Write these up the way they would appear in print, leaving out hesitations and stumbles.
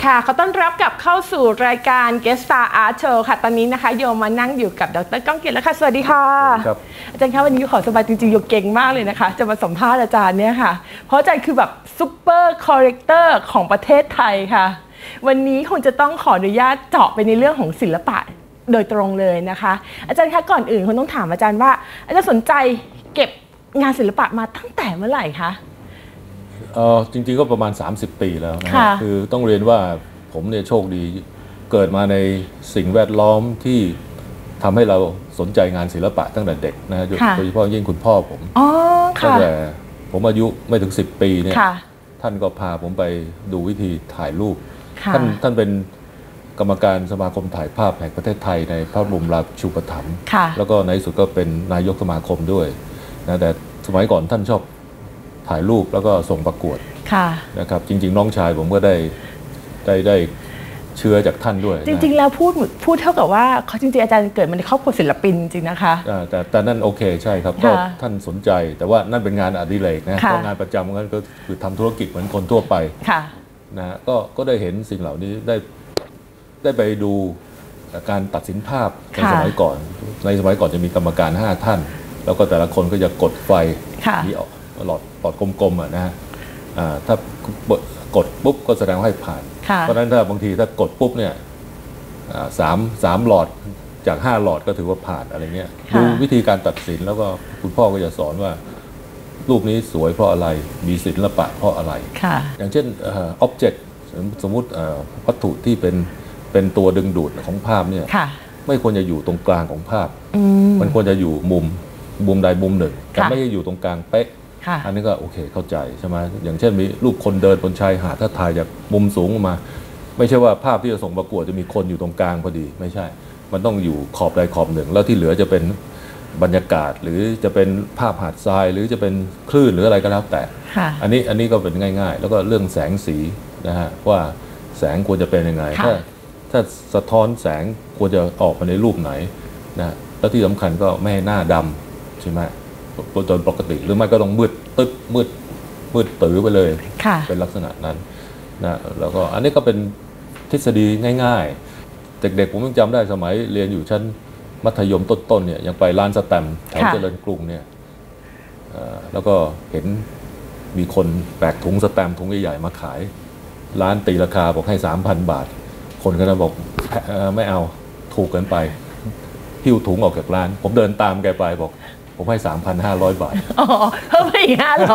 ค่ะขอต้อนรับกลับเข้าสู่รายการ Guest Star Art Show ค่ะตอนนี้นะคะโยมานั่งอยู่กับดร.ก้องเกียรติแล้วค่ะสวัสดีค่ะครับอาจารย์คะวันนี้ขอสบายจริงๆโยเก่งมากเลยนะคะจะมาสัมภาษณ์อาจารย์เนี่ยค่ะเพราะอาจารย์คือแบบซุปเปอร์คอลเลกเตอร์ของประเทศไทยค่ะวันนี้คงจะต้องขออนุญาตเจาะไปในเรื่องของศิลปะโดยตรงเลยนะคะอาจารย์คะก่อนอื่นคงต้องถามอาจารย์ว่าอาจารย์สนใจเก็บงานศิลปะมาตั้งแต่เมื่อไหร่คะจริงๆก็ประมาณ30 ปีแล้วนะคือต้องเรียนว่าผมเนี่ยโชคดีเกิดมาในสิ่งแวดล้อมที่ทำให้เราสนใจงานศิลปะตั้งแต่เด็กนะโดยเฉพาะยิ่งคุณพ่อผมตั้งแต่ผมอายุไม่ถึง10 ปีเนี่ยท่านก็พาผมไปดูวิธีถ่ายรูปท่านเป็นกรรมการสมาคมถ่ายภาพแห่งประเทศไทยในพระบรมราชูปถัมภ์แล้วก็ในสุดก็เป็นนายกสมาคมด้วยนะแต่สมัยก่อนท่านชอบถ่ายรูปแล้วก็ส่งประกวดนะครับจริงๆน้องชายผมก็ได้เชื้อจากท่านด้วยจริงๆแล้วพูดเท่ากับว่าเขาจริงๆอาจารย์เกิดมาในครอบครัวศิลปินจริงนะคะแต่นั่นโอเคใช่ครับก็ท่านสนใจแต่ว่านั่นเป็นงานอดิเรกนะเพราะงานประจำก็คือทำธุรกิจเหมือนคนทั่วไปนะก็ได้เห็นสิ่งเหล่านี้ได้ไปดูการตัดสินภาพในสมัยก่อนจะมีกรรมการ5 ท่านแล้วก็แต่ละคนก็จะกดไฟที่ออกหลอดกลมๆนะฮะถ้ากดปุ๊บก็แสดงว่าให้ผ่านเพราะฉะนั้นถ้าบางทีถ้ากดปุ๊บเนี่ยสามหลอดจาก5 หลอดก็ถือว่าผ่านอะไรเงี้ยดูวิธีการตัดสินแล้วก็คุณพ่อก็จะสอนว่ารูปนี้สวยเพราะอะไรมีศิลปะเพราะอะไรอย่างเช่นอ็อบเจกต์สมมุติวัตถุที่เป็นตัวดึงดูดของภาพเนี่ยไม่ควรจะอยู่ตรงกลางของภาพมันควรจะอยู่มุมใดมุมหนึ่งแต่ไม่ใช่อยู่ตรงกลางเป๊ะอันนี้ก็โอเคเข้าใจใช่ไหมอย่างเช่นมีรูปคนเดินบนชายหาดถ้าถ่ายจากมุมสูงมาไม่ใช่ว่าภาพที่จะส่งประกวดจะมีคนอยู่ตรงกลางพอดีไม่ใช่มันต้องอยู่ขอบใดขอบหนึ่งแล้วที่เหลือจะเป็นบรรยากาศหรือจะเป็นภาพหาดทรายหรือจะเป็นคลื่นหรืออะไรก็แล้วแต่อันนี้ก็เป็นง่ายๆแล้วก็เรื่องแสงสีนะฮะว่าแสงควรจะเป็นยังไงถ้าสะท้อนแสงควรจะออกมาในรูปไหนนะแล้วที่สำคัญก็ไม่ให้หน้าดำใช่ไหมโดยปกติหรือไม่ก็ต้องมืดตึ๊บมืดตื้อไปเลยเป็นลักษณะนั้นนะแล้วก็อันนี้ก็เป็นทฤษฎีง่ายๆเด็กๆผมยังจำได้สมัยเรียนอยู่ชั้นมัธยมต้นๆเนี่ยยังไปร้านสแตมป์แถวเจริญกรุงเนี่ยแล้วก็เห็นมีคนแบกถุงสแตมป์ถุงใหญ่ๆมาขายร้านตีราคาบอกให้ 3,000 บาทคนก็จะบอกไม่เอาถูกเกินไปหิ้วถุงออกจากร้านผมเดินตามแกไปบอกผมให้ 3,500 บาทอ๋อเพิ่มไปอีก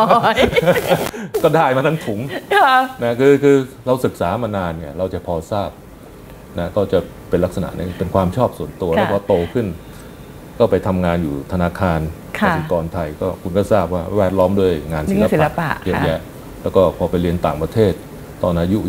500 ก็ได้มาทั้งถุงนะคือเราศึกษามานานเนี่ยเราจะพอทราบนะก็จะเป็นลักษณะนี้เป็นความชอบส่วนตัวแล้วพอโตขึ้นก็ไปทำงานอยู่ธนาคารกสิกรไทยก็คุณก็ทราบว่าแวดล้อมด้วยงานศิลปะเยอะแยะแล้วก็พอไปเรียนต่างประเทศตอนอายุ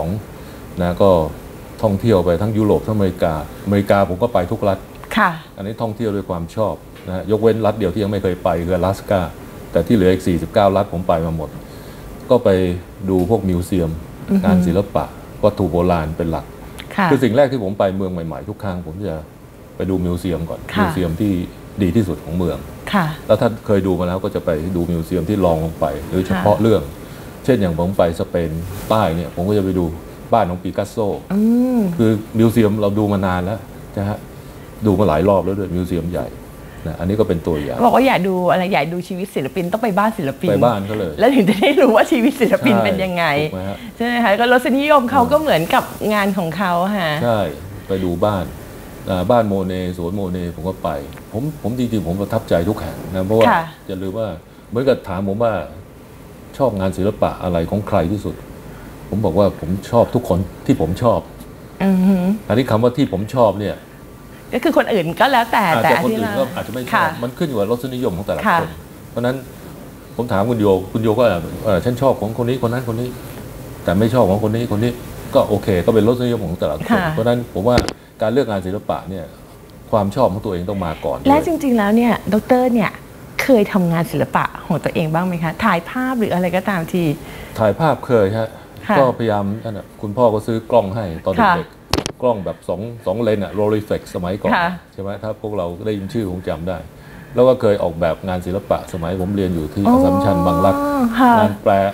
22นะก็ท่องเที่ยวไปทั้งยุโรปทั้งอเมริกาผมก็ไปทุกรัฐอันนี้ท่องเที่ยวด้วยความชอบนะยกเว้นรัฐเดียวที่ยังไม่เคยไปคืออลาสก้าแต่ที่เหลืออีก49 รัฐผมไปมาหมดก็ไปดูพวกมิวเซียมงานศิลปะวัตถุโบราณเป็นหลักคือสิ่งแรกที่ผมไปเมืองใหม่ๆทุกครั้งผมจะไปดูมิวเซียมก่อนมิวเซียมที่ดีที่สุดของเมืองแล้วถ้าเคยดูมาแล้วก็จะไปดูมิวเซียมที่รองลงไปหรือเฉพาะเรื่องเช่นอย่างผมไปสเปนใต้เนี่ยผมก็จะไปดูบ้านของปิกัสโซคือมิวเซียมเราดูมานานแล้วนะฮะดูมาหลายรอบแล้วด้วยมิวเซียมใหญ่นะอันนี้ก็เป็นตัวอย่างบอกว่าอยากดูอะไรอยากดูชีวิตศิลปินต้องไปบ้านศิลปินไปบ้านก็เลยแล้วถึงจะได้รู้ว่าชีวิตศิลปินเป็นยังไงใช่ไหมคะก็รสนิยมเขาก็เหมือนกับงานของเขาฮะใช่ไปดูบ้านโมเน่สวนโมเน่ผมก็ไปผมจริงๆผมประทับใจทุกแห่งนะเพราะว่าอย่าลืมว่าเหมือนกับถามผมว่าชอบงานศิลปะอะไรของใครที่สุดผมบอกว่าผมชอบทุกคนที่ผมชอบอันนี้คำว่าที่ผมชอบเนี่ยก็คือคนอื่นก็แล้วแต่คนอื่นก็อาจจะไม่ชอบมันขึ้นอยู่กับรสนิยมของแต่ละคนเพราะนั้นผมถามคุณโยก็ฉันชอบของคนนี้คนนั้นคนนี้แต่ไม่ชอบของคนนี้ก็โอเคก็เป็นรสนิยมของแต่ละคนเพราะนั้นผมว่าการเลือกงานศิลปะเนี่ยความชอบของตัวเองต้องมาก่อนและจริงๆแล้วเนี่ยดร.เนี่ยเคยทำงานศิลปะของตัวเองบ้างไหมคะถ่ายภาพหรืออะไรก็ตามทีถ่ายภาพเคยฮะก็พยายามคุณพ่อก็ซื้อกล้องให้ตอนเด็กกล้องแบบ2 เลนอะโรลิเฟกสมัยก่อนใช่ไหมถ้าพวกเราได้ยินชื่อคงจำได้แล้วก็เคยออกแบบงานศิลปะสมัยผมเรียนอยู่ที่อัสสัมชัญบางรักงานแปล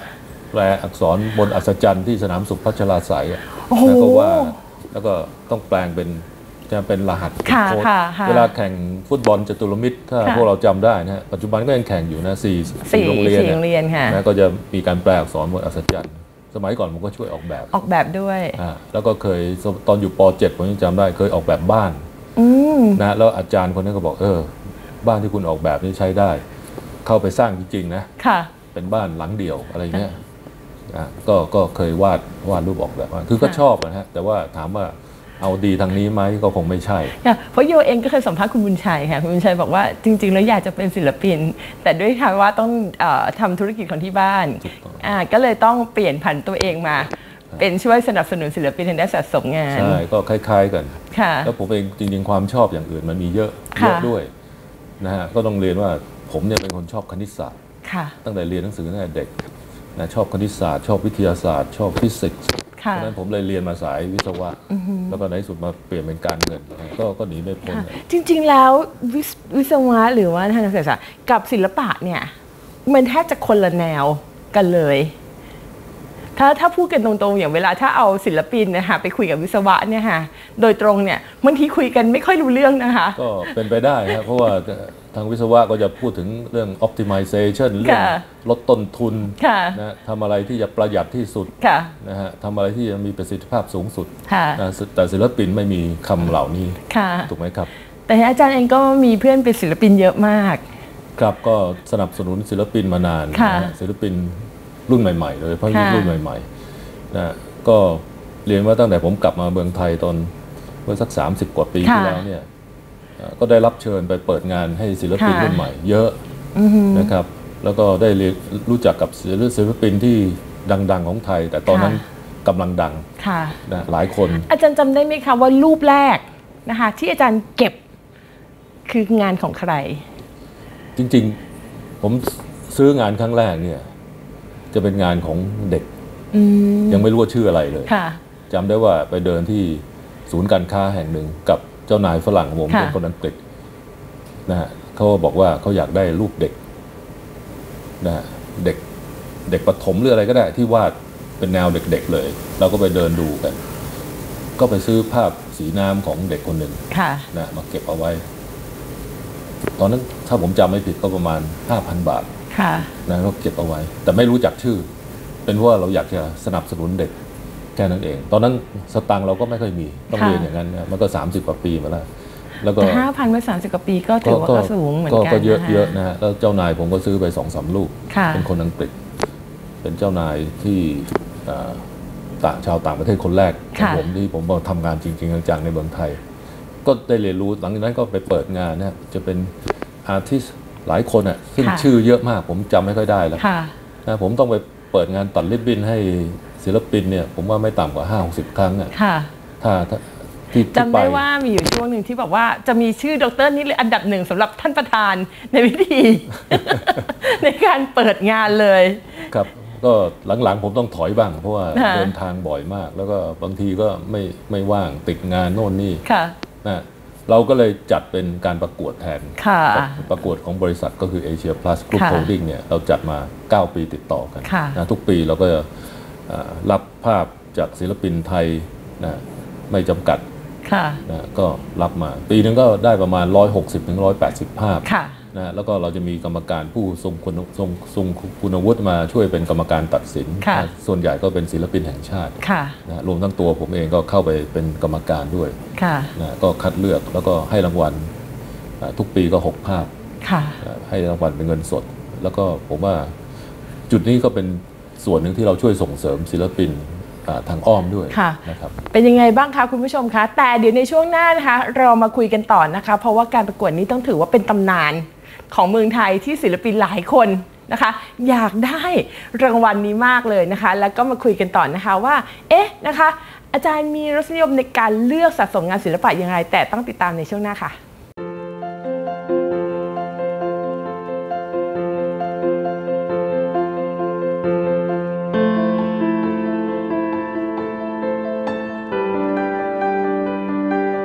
แปลอักษรบนอัศจรรย์ที่สนามสุขพัชราไสยแล้วก็ต้องแปลงเป็นจะเป็นรหัสโค้ดเวลาแข่งฟุตบอลจตุรมิตรถ้าพวกเราจำได้นะปัจจุบันก็ยังแข่งอยู่นะ4โรงเรียนนะก็จะมีการแปลอักษรบนอัศจรรย์สมัยก่อนผมก็ช่วยออกแบบด้วยแล้วก็เคยตอนอยู่ป .7 ผมยังจำได้เคยออกแบบบ้านนะแล้วอาจารย์คนนั้นก็บอกบ้านที่คุณออกแบบนี่ใช้ได้เข้าไปสร้างจริงๆนะเป็นบ้านหลังเดี่ยวอะไรเงี้ยก็เคยวาดรูปออกแบบคือก็ชอบนะฮะแต่ว่าถามว่าเอาดีทางนี้ไหมก็คงไม่ใช่เพราะโยเองก็เคยสัมภาษณ์คุณบุญชัยค่ะคุณบุญชัยบอกว่าจริงๆแล้วอยากจะเป็นศิลปินแต่ด้วยค่ะว่าต้องทำธุรกิจของที่บ้านก็เลยต้องเปลี่ยนผันตัวเองมาเป็นช่วยสนับสนุนศิลปินในด้านสะสมงานใช่ก็คล้ายๆกันแล้วผมเองจริงๆความชอบอย่างอื่นมันมีเยอะด้วยนะฮะก็ต้องเรียนว่าผมเนี่ยเป็นคนชอบคณิตศาสตร์ตั้งแต่เรียนหนังสือตั้งแต่เด็กนะชอบคณิตศาสตร์ชอบวิทยาศาสตร์ชอบฟิสิกส์เพราะฉะนั้นผมเลยเรียนมาสายวิศวะแล้วก็ในที่สุดมาเปลี่ยนเป็นการเงินก็หนีไม่พ้นจริงๆแล้ววิศวะหรือว่าทางการศึกษากับศิลปะเนี่ยมันแทบจะคนละแนวกันเลยถ้าพูดกันตรงๆอย่างเวลาถ้าเอาศิลปินนะคะไปคุยกับวิศวะเนี่ยค่ะโดยตรงเนี่ยบางทีคุยกันไม่ค่อยรู้เรื่องนะคะก็เป็นไปได้ครับเพราะว่าทางวิศวะก็จะพูดถึงเรื่อง optimization เรื่องลดต้นทุนนะทำอะไรที่จะประหยัดที่สุดนะฮะทำอะไรที่จะมีประสิทธิภาพสูงสุดนะแต่ศิลปินไม่มีคำเหล่านี้ถูกไหมครับแต่อาจารย์เองก็มีเพื่อนเป็นศิลปินเยอะมากครับก็สนับสนุนศิลปินมานานศิลปินรุ่นใหม่ๆเลยเพราะรุ่นใหม่ๆนะก็เรียนว่าตั้งแต่ผมกลับมาเมืองไทยตอนเมื่อสัก30 กว่าปีที่แล้วเนี่ยก็ได้รับเชิญไปเปิดงานให้ศิลปินรุ่นใหม่เยอะนะครับแล้วก็ได้รู้จักกับศิลปินที่ดังๆของไทยแต่ตอนนั้นกำลังดังนะหลายคนอาจารย์จำได้ไหมคะว่ารูปแรกนะคะที่อาจารย์เก็บคืองานของใครจริงๆผมซื้องานครั้งแรกเนี่ยจะเป็นงานของเด็กยังไม่รู้ว่าชื่ออะไรเลยจำได้ว่าไปเดินที่ศูนย์การค้าแห่งหนึ่งกับเจ้านายฝรั่งผมเป็นคนอังกฤษนะฮะเขาบอกว่าเขาอยากได้รูปเด็กนะฮะเด็กประถมหรืออะไรก็ได้ที่วาดเป็นแนวเด็กๆเลยเราก็ไปเดินดูกันก็ไปซื้อภาพสีน้ำของเด็กคนหนึ่งนะมาเก็บเอาไว้ตอนนั้นถ้าผมจำไม่ผิดก็ประมาณ 5,000 บาทนะก็เก็บเอาไว้แต่ไม่รู้จักชื่อเป็นว่าเราอยากจะสนับสนุนเด็กแค่นั้นเองตอนนั้นสตังค์เราก็ไม่ค่อยมีต้องเรียนอย่างนั้นนะมันก็30 กว่าปีมาแล้วก็ 5,000 เมื่อ30 กว่าปีก็ถือว่าก็สูงเหมือนกันก็เยอะนะฮะแล้วเจ้านายผมก็ซื้อไป 2-3 ลูกเป็นคนอังกฤษเป็นเจ้านายที่ชาวต่างประเทศคนแรกของผมที่ผมทำงานจริงๆจังๆในเมืองไทยก็ได้เรียนรู้หลังจากนั้นก็ไปเปิดงานนะจะเป็นอาร์ติสต์หลายคนอ่ะซึ่งชื่อเยอะมากผมจำไม่ค่อยได้แล้วนะผมต้องไปเปิดงานตัดริบบิ้นให้ศิลปินเนี่ยผมว่าไม่ต่ำกว่า 50 ครั้งอ่ะถ้าจำได้ว่ามีอยู่ช่วงหนึ่งที่บอกว่าจะมีชื่อดร.นี่เลยอันดับ1สำหรับท่านประธานในพิธี ในการเปิดงานเลยครับก็หลังๆผมต้องถอยบ้างเพราะว่าเดินทางบ่อยมากแล้วก็บางทีก็ไม่ว่างติดงานโน่นนี่นะเราก็เลยจัดเป็นการประกวดแทนประกวดของบริษัทก็คือ Asia Plus Group Holding เนี่ยเราจัดมา9 ปีติดต่อกันนะทุกปีเราก็รับภาพจากศิลปินไทยนะไม่จำกัดนะก็รับมาปีนึงก็ได้ประมาณ 160-180 ภาพนะแล้วก็เราจะมีกรรมการผู้ทรงคุณวุฒิมาช่วยเป็นกรรมการตัดสินนะส่วนใหญ่ก็เป็นศิลปินแห่งชาตินะรวมทั้งตัวผมเองก็เข้าไปเป็นกรรมการด้วยนะก็คัดเลือกแล้วก็ให้รางวัลทุกปีก็6 ภาพให้รางวัลเป็นเงินสดแล้วก็ผมว่าจุดนี้ก็เป็นส่วนหนึ่งที่เราช่วยส่งเสริมศิลปินทางอ้อมด้วยนะครับเป็นยังไงบ้างคะคุณผู้ชมคะแต่เดี๋ยวในช่วงหน้านะคะเรามาคุยกันต่อนะคะเพราะว่าการประกวดนี้ต้องถือว่าเป็นตำนานของเมืองไทยที่ศิลปินหลายคนนะคะอยากได้รางวัลนี้มากเลยนะคะแล้วก็มาคุยกันต่อนะคะว่านะคะอาจารย์มีรสนิยมในการเลือกสะสมงานศิลปะยังไงแต่ต้องติดตามในช่วงหน้าค่ะ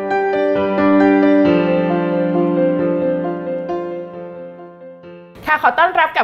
ขอต้อนรับกับ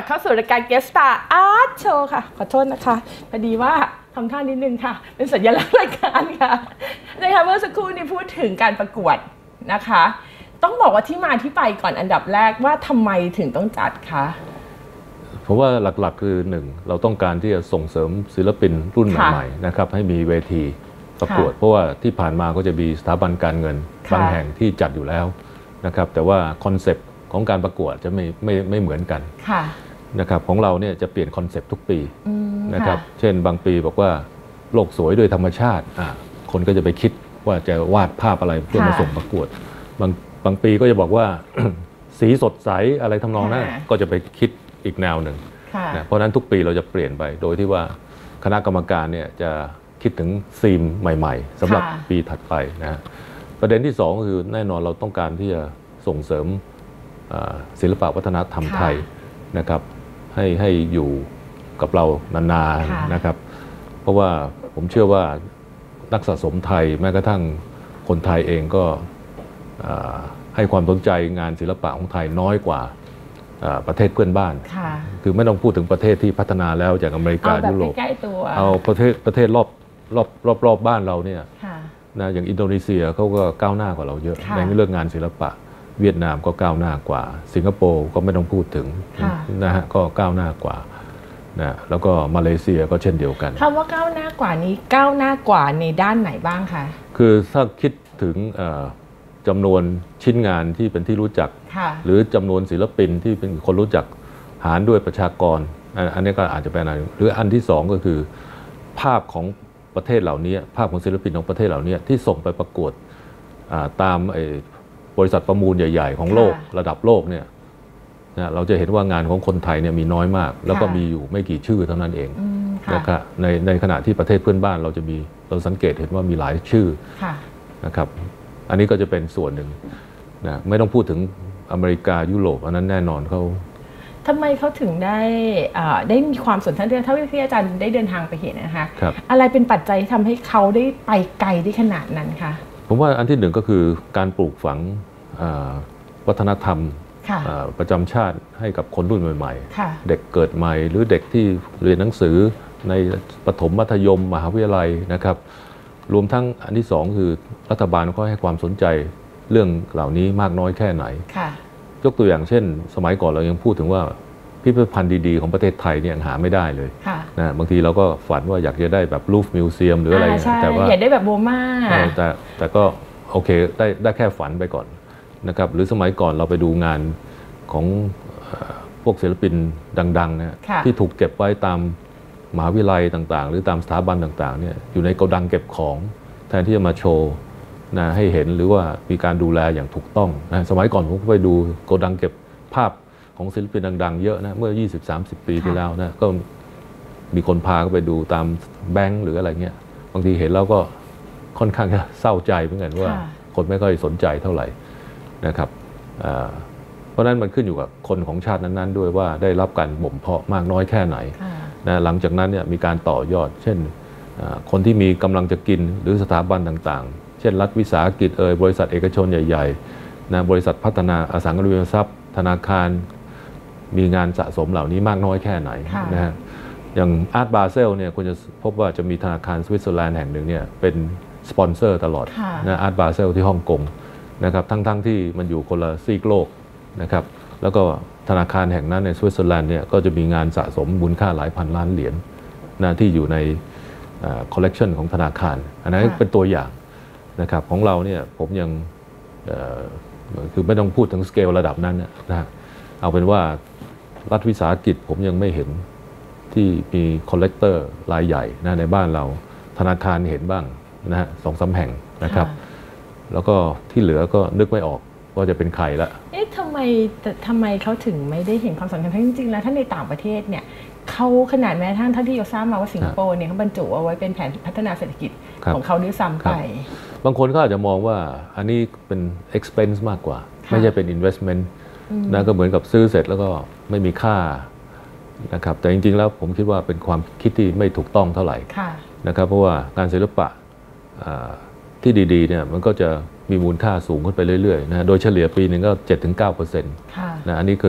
เข้าสู่รายการ Guest Star Art Show ค่ะขอโทษนะคะพอดีว่าทำท่านิดนึงค่ะเป็นสัญลักษณ์รายการค่ะนะคะเมื่อสักครู่นี้พูดถึงการประกวดนะคะต้องบอกว่าที่มาที่ไปก่อนอันดับแรกว่าทำไมถึงต้องจัดคะเพราะว่าหลักๆคือหนึ่งเราต้องการที่จะส่งเสริมศิลปินรุ่นใหม่ๆนะครับให้มีเวทีประกวดเพราะว่าที่ผ่านมาก็จะมีสถาบันการเงินบางแห่งที่จัดอยู่แล้วนะครับแต่ว่าคอนเซปต์ของการประกวดจะไม่เหมือนกันนะครับของเราเนี่ยจะเปลี่ยนคอนเซปต์ทุกปีนะครับเช่นบางปีบอกว่าโลกสวยด้วยธรรมชาติคนก็จะไปคิดว่าจะวาดภาพอะไรเพื่อมาส่งประกวดบางปีก็จะบอกว่า สีสดใสอะไรทำนองนั้นก็จะไปคิดอีกแนวหนึ่งนะเพราะฉะนั้นทุกปีเราจะเปลี่ยนไปโดยที่ว่าคณะกรรมการเนี่ยจะคิดถึงธีมใหม่ๆสำหรับปีถัดไปนะประเด็นที่สองก็คือแน่นอนเราต้องการที่จะส่งเสริมศิลปวัฒนธรรมไทยนะครับให้อยู่กับเรานานๆนะครับเพราะว่าผมเชื่อว่านักสะสมไทยแม้กระทั่งคนไทยเองก็ให้ความสนใจงานศิลปะของไทยน้อยกว่าประเทศเพื่อนบ้านคือไม่ต้องพูดถึงประเทศที่พัฒนาแล้วจากอเมริกายุโรปเอาประเทศรอบบ้านเราเนี่ยนะอย่างอินโดนีเซียเขาก็ก้าวหน้ากว่าเราเยอะในเรื่องงานศิลปะเวียดนามก็ก้าวหน้ากว่าสิงคโปร์ก็ไม่ต้องพูดถึงนะฮะก็ก้าวหน้ากว่านะแล้วก็มาเลเซียก็เช่นเดียวกันคำว่าก้าวหน้ากว่านี้ก้าวหน้ากว่าในด้านไหนบ้างคะคือถ้าคิดถึงจำนวนชิ้นงานที่เป็นที่รู้จักหรือจำนวนศิลปินที่เป็นคนรู้จักหารด้วยประชากรอันนี้ก็อาจจะเป็นอะไรหรืออันที่สองก็คือภาพของประเทศเหล่านี้ภาพของศิลปินของประเทศเหล่านี้ที่ส่งไปประกวดตามบริษัทประมูลใหญ่ๆของโลกระดับโลกเนี่ยเราจะเห็นว่างานของคนไทยเนี่ยมีน้อยมากแล้วก็มีอยู่ไม่กี่ชื่อเท่านั้นเองนะครับในขณะที่ประเทศเพื่อนบ้านเราสังเกตเห็นว่ามีหลายชื่อนะครับอันนี้ก็จะเป็นส่วนหนึ่งนะไม่ต้องพูดถึงอเมริกายุโรปอันนั้นแน่นอนเขาทำไมเขาถึงได้มีความสนใจเท่าที่อาจารย์ได้เดินทางไปเห็นนะคะอะไรเป็นปัจจัยที่ทำให้เขาได้ไปไกลได้ขนาดนั้นคะผมว่าอันที่หนึ่งก็คือการปลูกฝังวัฒนธรรมประจำชาติให้กับคนรุ่นใหม่ๆเด็กเกิดใหม่หรือเด็กที่เรียนหนังสือในประถมมัธยมมหาวิทยาลัยนะครับรวมทั้งอันที่สองคือรัฐบาลก็ให้ความสนใจเรื่องเหล่านี้มากน้อยแค่ไหนยกตัวอย่างเช่นสมัยก่อนเรายังพูดถึงว่าพิพิธภัณฑ์ดีๆของประเทศไทยเนี่ยหาไม่ได้เลยนะบางทีเราก็ฝันว่าอยากจะได้แบบลูฟมิวเซียมหรืออะไรแต่ว่าอยากได้แบบโบมาแต่ก็โอเคได้แค่ฝันไปก่อนนะครับหรือสมัยก่อนเราไปดูงานของพวกศิลปินดังๆเนี่ยที่ถูกเก็บไว้ตามมหาวิทยาลัยต่างๆหรือตามสถาบันต่างๆเนี่ยอยู่ในโกดังเก็บของแทนที่จะมาโชว์นะให้เห็นหรือว่ามีการดูแลอย่างถูกต้องนะสมัยก่อนผมก็ไปดูโกดังเก็บภาพของศิลปินดังๆเยอะนะเมื่อ 20-30 ปีที่แล้วนะก็มีคนพาก็ไปดูตามแบงค์หรืออะไรเงี้ยบางทีเห็นแล้วก็ค่อนข้างจะเศร้าใจเหมือนกันว่าคนไม่ค่อยสนใจเท่าไหร่นะครับเพราะนั้นมันขึ้นอยู่กับคนของชาตินั้นๆด้วยว่าได้รับการบ่มเพาะมากน้อยแค่ไหนนะหลังจากนั้นเนี่ยมีการต่อยอดเช่นคนที่มีกำลังจะกินหรือสถาบันต่างๆเช่นรัฐวิสาหกิจบริษัทเอกชนใหญ่ๆนะบริษัทพัฒนาอสังหาริมทรัพย์ธนาคารมีงานสะสมเหล่านี้มากน้อยแค่ไหนนะฮะอย่างอาร์ตบาเซลเนี่ยคุณจะพบว่าจะมีธนาคารสวิตเซอร์แลนด์แห่งหนึ่งเนี่ยเป็นสปอนเซอร์ตลอดนะอาร์ตบาเซลที่ฮ่องกงนะครับทั้งที่มันอยู่คนละซีกโลกนะครับแล้วก็ธนาคารแห่งนั้นในสวิตเซอร์แลนด์เนี่ยก็จะมีงานสะสมมูลค่าหลายพันล้านเหรียญนะที่อยู่ในคอลเลกชันของธนาคารอันนั้นเป็นตัวอย่างนะครับของเราเนี่ยผมยังคือไม่ต้องพูดถึงสเกลระดับนั้นนะเอาเป็นว่ารัฐวิสาหกิจผมยังไม่เห็นที่มีคอลเลกเตอร์รายใหญ่นะในบ้านเราธนาคารเห็นบ้างนะฮะ2-3 แห่งนะครับแล้วก็ที่เหลือก็นึกไม่ออกว่าจะเป็นใครละทำไมเขาถึงไม่ได้เห็นความสำคัญเพราะจริงๆแล้วถ้าในต่างประเทศเนี่ยเขาขนาดแม้ท่านที่เราทราบมาว่าสิงคโปร์เนี่ยเขาบรรจุเอาไว้เป็นแผนพัฒนาเศรษฐกิจของเขาด้วยซ้ำไปบางคนก็อาจจะมองว่าอันนี้เป็น expense มากกว่าไม่ใช่เป็น investment นะก็เหมือนกับซื้อเสร็จแล้วก็ไม่มีค่านะครับแต่จริงๆแล้วผมคิดว่าเป็นความคิดที่ไม่ถูกต้องเท่าไหร่นะครับเพราะว่างานศิลปะที่ดีๆเนี่ยมันก็จะมีมูลค่าสูงขึ้นไปเรื่อยๆนะโดยเฉลี่ยปีหนึ่งก็ 7-9% นะอันนี้คือ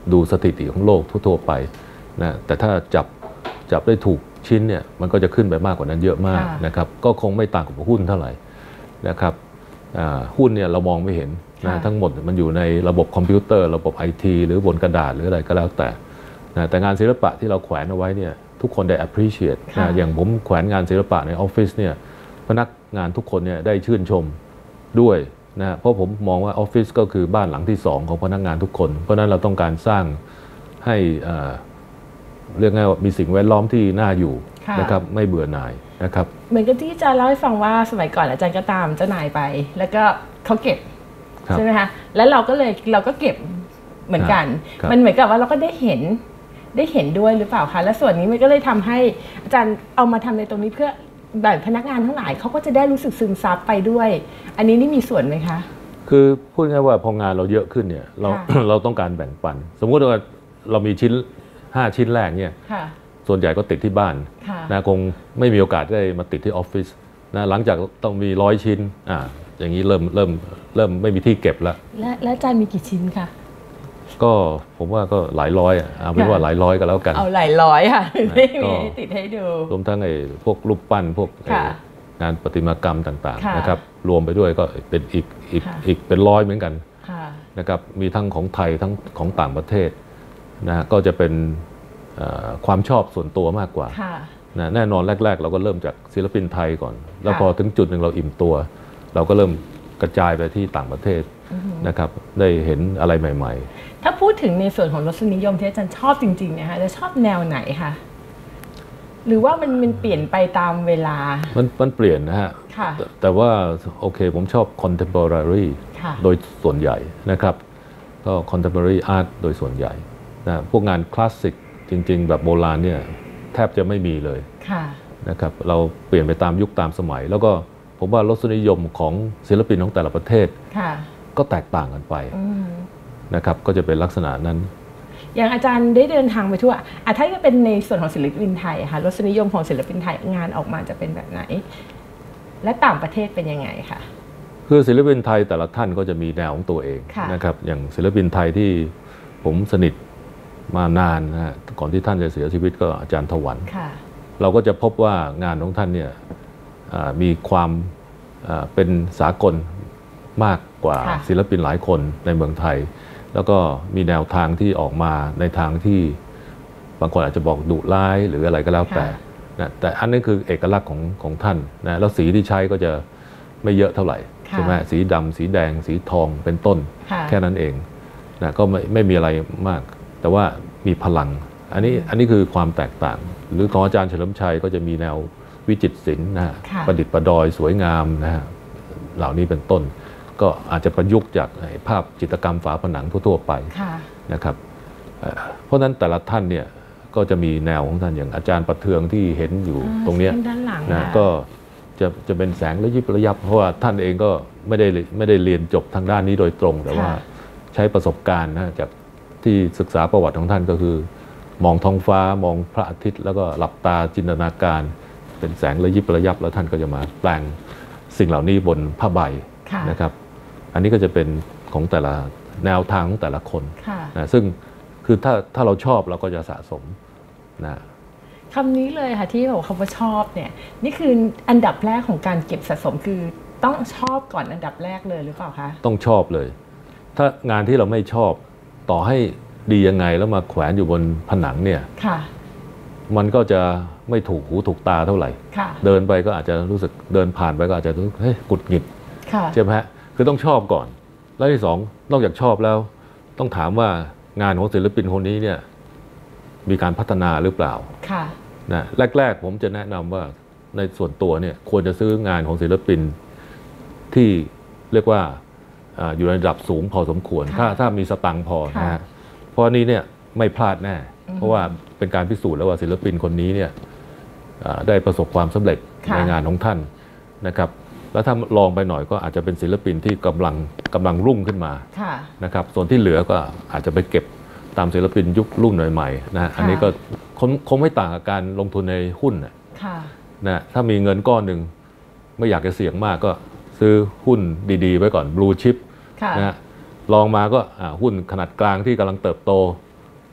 ดูสถิติของโลกทั่วๆไปนะแต่ถ้าจับได้ถูกชิ้นเนี่ยมันก็จะขึ้นไปมากกว่านั้นเยอะมากนะครับก็คงไม่ต่างกับหุ้นเท่าไหร่นะครับหุ้นเนี่ยเรามองไม่เห็นนะทั้งหมดมันอยู่ในระบบคอมพิวเตอร์ระบบ IT หรือบนกระดาษหรืออะไรก็แล้วแต่นะแต่งานศิลปะที่เราแขวนเอาไว้เนี่ยทุกคนได้ appreciate นะอย่างผมแขวนงานศิลปะในออฟฟิศเนี่ยพนักงานทุกคนเนี่ยได้ชื่นชมด้วยนะเพราะผมมองว่าออฟฟิศก็คือบ้านหลังที่2ของพนักงานทุกคนเพราะนั้นเราต้องการสร้างให้เรียกง่ายว่ามีสิ่งแวดล้อมที่น่าอยู่นะครับไม่เบื่อหน่ายนะครับเหมือนกับที่อาจารย์เล่าให้ฟังว่าสมัยก่อนอาจารย์ก็ตามเจ้านายไปแล้วก็เขาเก็บใช่ไหมคะแล้วเราก็เก็บเหมือนกันมันเหมือนกับว่าเราก็ได้เห็นด้วยหรือเปล่าคะและส่วนนี้มันก็เลยทำให้อาจารย์เอามาทำในตรงนี้เพื่อแบบพนักงานทั้งหลายเขาก็จะได้รู้สึกซึมซับไปด้วยอันนี้นี่มีส่วนไหมคะคือพูดง่ายว่าพองานเราเยอะขึ้นเนี่ยเราต้องการแบ่งปันสมมุติว่าเรามีชิ้น5 ชิ้นแรกเนี่ยส่วนใหญ่ก็ติดที่บ้านนะคงไม่มีโอกาสได้มาติดที่ออฟฟิศนะหลังจากต้องมี100 ชิ้นอย่างนี้เริ่มไม่มีที่เก็บแล้วและอาจารย์มีกี่ชิ้นคะก็ผมว่าก็หลายร้อยเอาเป็นว่าหลายร้อยก็แล้วกันเอาหลายร้อยค่ะไม่มีติดให้ดูรวมทั้งพวกรูปปั้นพวกงานประติมากรรมต่างๆนะครับรวมไปด้วยก็เป็นอีกเป็นร้อยเหมือนกันนะครับมีทั้งของไทยทั้งของต่างประเทศนะก็จะเป็นความชอบส่วนตัวมากกว่านะแน่นอนแรกๆเราก็เริ่มจากศิลปินไทยก่อนแล้วพอถึงจุดหนึ่งเราอิ่มตัวเราก็เริ่มกระจายไปที่ต่างประเทศนะครับได้เห็นอะไรใหม่ๆถ้าพูดถึงในส่วนของรสนิยมที่อาจารย์ชอบจริงๆนะคะจะชอบแนวไหนคะหรือว่ามันเปลี่ยนไปตามเวลามันเปลี่ยนนะฮะแต่ว่าโอเคผมชอบ contemporary โดยส่วนใหญ่นะครับก็ contemporary art โดยส่วนใหญ่นะพวกงานคลาสสิกจริงๆแบบโบราณเนี่ยแทบจะไม่มีเลยนะครับเราเปลี่ยนไปตามยุคตามสมัยแล้วก็ผมว่ารสนิยมของศิลปินของแต่ละประเทศก็แตกต่างกันไปนะครับก็จะเป็นลักษณะนั้นอย่างอาจารย์ได้เดินทางไปทั่วถ้าจะเป็นในส่วนของศิลปินไทยค่ะรสนิยมของศิลปินไทยงานออกมาจะเป็นแบบไหนและต่างประเทศเป็นยังไงคะคือศิลปินไทยแต่ละท่านก็จะมีแนวของตัวเองนะครับอย่างศิลปินไทยที่ผมสนิทมานานนะฮะก่อนที่ท่านจะเสียชีวิตก็อาจารย์ถวันเราก็จะพบว่างานของท่านเนี่ยมีความเป็นสากลมากกว่าศิลปินหลายคนในเมืองไทยแล้วก็มีแนวทางที่ออกมาในทางที่บางคนอาจจะบอกดุร้ายหรืออะไรก็แล้วแต่นะแต่อันนั้นคือเอกลักษณ์ของท่านนะแล้วสีที่ใช้ก็จะไม่เยอะเท่าไหร่ใช่ไหมสีดำสีแดงสีทองเป็นต้นแค่นั้นเองนะก็ไม่มีอะไรมากแต่ว่ามีพลังอันนี้คือความแตกต่างหรือของอาจารย์เฉลิมชัยก็จะมีแนววิจิตรศิลป์นะประดิษฐ์ประดอยสวยงามนะฮะเหล่านี้เป็นต้นก็อาจจะประยุกต์จากภาพจิตรกรรมฝาผนังทั่วๆไปนะครับเพราะฉะนั้นแต่ละท่านเนี่ยก็จะมีแนวของท่านอย่างอาจารย์ประเทืองที่เห็นอยู่ตรงนี้นะก็จะเป็นแสงระยิบระยับเพราะว่าท่านเองก็ไม่ได้เรียนจบทางด้านนี้โดยตรงแต่ว่าใช้ประสบการณ์นะจากที่ศึกษาประวัติของท่านก็คือมองท้องฟ้ามองพระอาทิตย์แล้วก็หลับตาจินตนาการเป็นแสงระยิบระยับแล้วท่านก็จะมาแปลงสิ่งเหล่านี้บนผ้าใบนะครับอันนี้ก็จะเป็นของแต่ละแนวทางของแต่ละคนนะซึ่งคือถ้าเราชอบเราก็จะสะสมนะคำนี้เลยค่ะที่บอกคำว่าชอบเนี่ยนี่คืออันดับแรกของการเก็บสะสมคือต้องชอบก่อนอันดับแรกเลยหรือเปล่าคะต้องชอบเลยถ้างานที่เราไม่ชอบต่อให้ดียังไงแล้วมาแขวนอยู่บนผนังเนี่ยมันก็จะไม่ถูกหูถูกตาเท่าไหร่เดินไปก็อาจจะรู้สึกเดินผ่านไปก็อาจจะรู้สึกเฮ้ยกุดหงิดใช่ไหมฮะคือต้องชอบก่อนแล้วที่สองนอกจากชอบแล้วต้องถามว่างานของศิลปินคนนี้เนี่ยมีการพัฒนาหรือเปล่านะแรกๆผมจะแนะนำว่าในส่วนตัวเนี่ยควรจะซื้องานของศิลปินที่เรียกว่าอยู่ในระดับสูงพอสมควรถ้ามีสตังค์พอนะฮะเพราะนี้เนี่ยไม่พลาดแน่เพราะว่าเป็นการพิสูจน์แล้วว่าศิลปินคนนี้เนี่ยได้ประสบความสำเร็จในงานของท่านนะครับแล้วถ้าลองไปหน่อยก็อาจจะเป็นศิลปินที่กำลังรุ่งขึ้นมานะครับส่วนที่เหลือก็อาจจะไปเก็บตามศิลปินยุครุ่นใหม่ๆนะอันนี้ก็คงไม่ต่างกับการลงทุนในหุ้นนะถ้ามีเงินก้อนหนึ่งไม่อยากจะเสี่ยงมากก็ซื้อหุ้นดีๆไว้ก่อนบลูชิปนะลองมาก็หุ้นขนาดกลางที่กำลังเติบโต